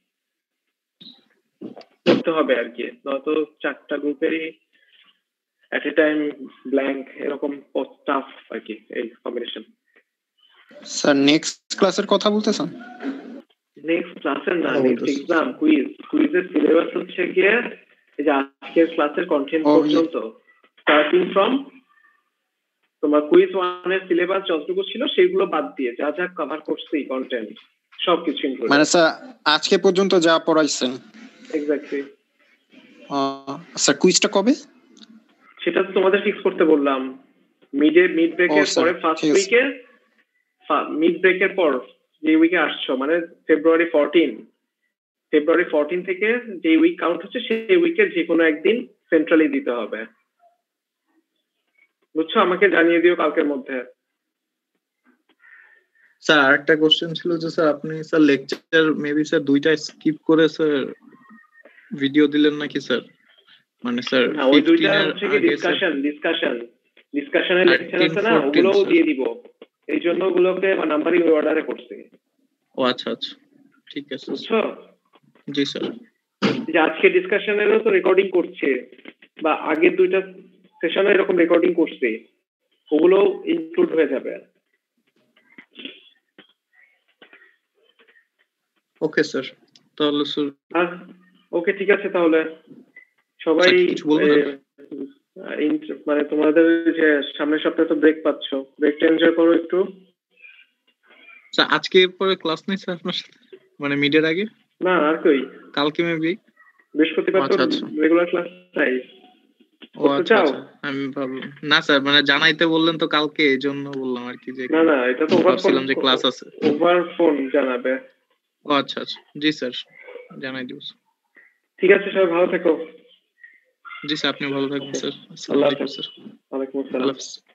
করতে হবে আর কি, নয়তো চারটা গ্রুপেরই এট এ টাইম ব্ল্যাঙ্ক এরকম টাফ আর কি এই কম্বিনেশন। স্যার নেক্সট ক্লাসের কথা বলতেছেন? নেক্সট ক্লাসের না, নেক্সট এক্সাম কুইজ। কুইজের সিলেবাস হচ্ছে কি এই যে আজকের ক্লাসের কন্টেন্ট পর্যন্ত, স্টার্টিং ফ্রম তোমার কুইজ ওয়ানের সিলেবাস যতটুকু ছিল সেগুলো বাদ দিয়ে যা যা কভার করছি কন্টেন্ট সবকিছু ইনক্লুড। মানে স্যার আজকে পর্যন্ত যা পড়াইছেন? এক্স্যাক্টলি। স্যার কুইজটা কবে? সেটা তো তোমাদের ফিক্স করতে বললাম। মিডে মিড ব্রেকের পরে ফার্স্ট উইকে, মিড ব্রেকের পর যে উইকে আসছো মানে ফেব্রুয়ারি ফোরটিন, ফেব্রুয়ারি ফোরটিন থেকে যে উইক কাউন্ট হচ্ছে সেই উইকের যে কোনো একদিন সেন্ট্রালি দিতে হবে, বুঝছো? আমাকে জানিয়ে দিও কালকের মধ্যে। স্যার আরেকটা কোশ্চেন ছিল যে স্যার আপনি স্যার লেকচার মেবি স্যার দুইটা স্কিপ করে স্যার ভিডিও দিলেন নাকি স্যার? মানে স্যার ওই দুইটা হচ্ছে কি ডিসকাশন ডিসকাশন ডিসকাশনের লেকচার আছে না, ওগুলোও দিয়ে দিব। এই জন্য ওগুলোকে নাম্বারিং অর্ডারে করছি। ও আচ্ছা আচ্ছা ঠিক আছে বুঝছো? জি স্যার। যে আজকে ডিসকাশনেরও তো রেকর্ডিং করছে, বা আগের দুইটা সেশনে এরকম রেকর্ডিং করছে, ওগুলো ইনক্লুড হয়ে যাবে। ওকে স্যার। তাহলে স্যার ওকে ঠিক আছে তাহলে সবাই স্যার, কিছু বলবেন এ, আর? আহ, ইন্ট- মানে তোমাদের যে সামনের সপ্তাহে তো ব্রেক পাচ্ছ, ব্রেকটা এনজয় করো একটু। স্যার আজকে পরে ক্লাস নেই স্যার আপনার সাথে, মানে মিডের আগে? না আর কই, কালকে মেবি। বৃহস্পতিবার তো আচ্ছা আচ্ছা রেগুলার ক্লাস নাই। ও করতে আচ্ছা চাও? আচ্ছা আমি ভাবলাম না স্যার, মানে জানাইতে বললেন তো কালকে, এই জন্য বললাম আর কি, যে না না এটা তো ওভার ফোন, ভাবছিলাম যে ক্লাস আছে। ওভার ফোন জানাবে। ও আচ্ছা আচ্ছা জি স্যার, জানাই দিব স্যার। ঠিক আছে সবাই ভালো থেকো। জি স্যার, আপনি ভালো থাকবেন স্যার। আসসালামু আল্লাহ আলাইকুম হাফেজ। স্যার। ওয়ালাইকুম আসসালাম। আল্লাহ হাফেজ।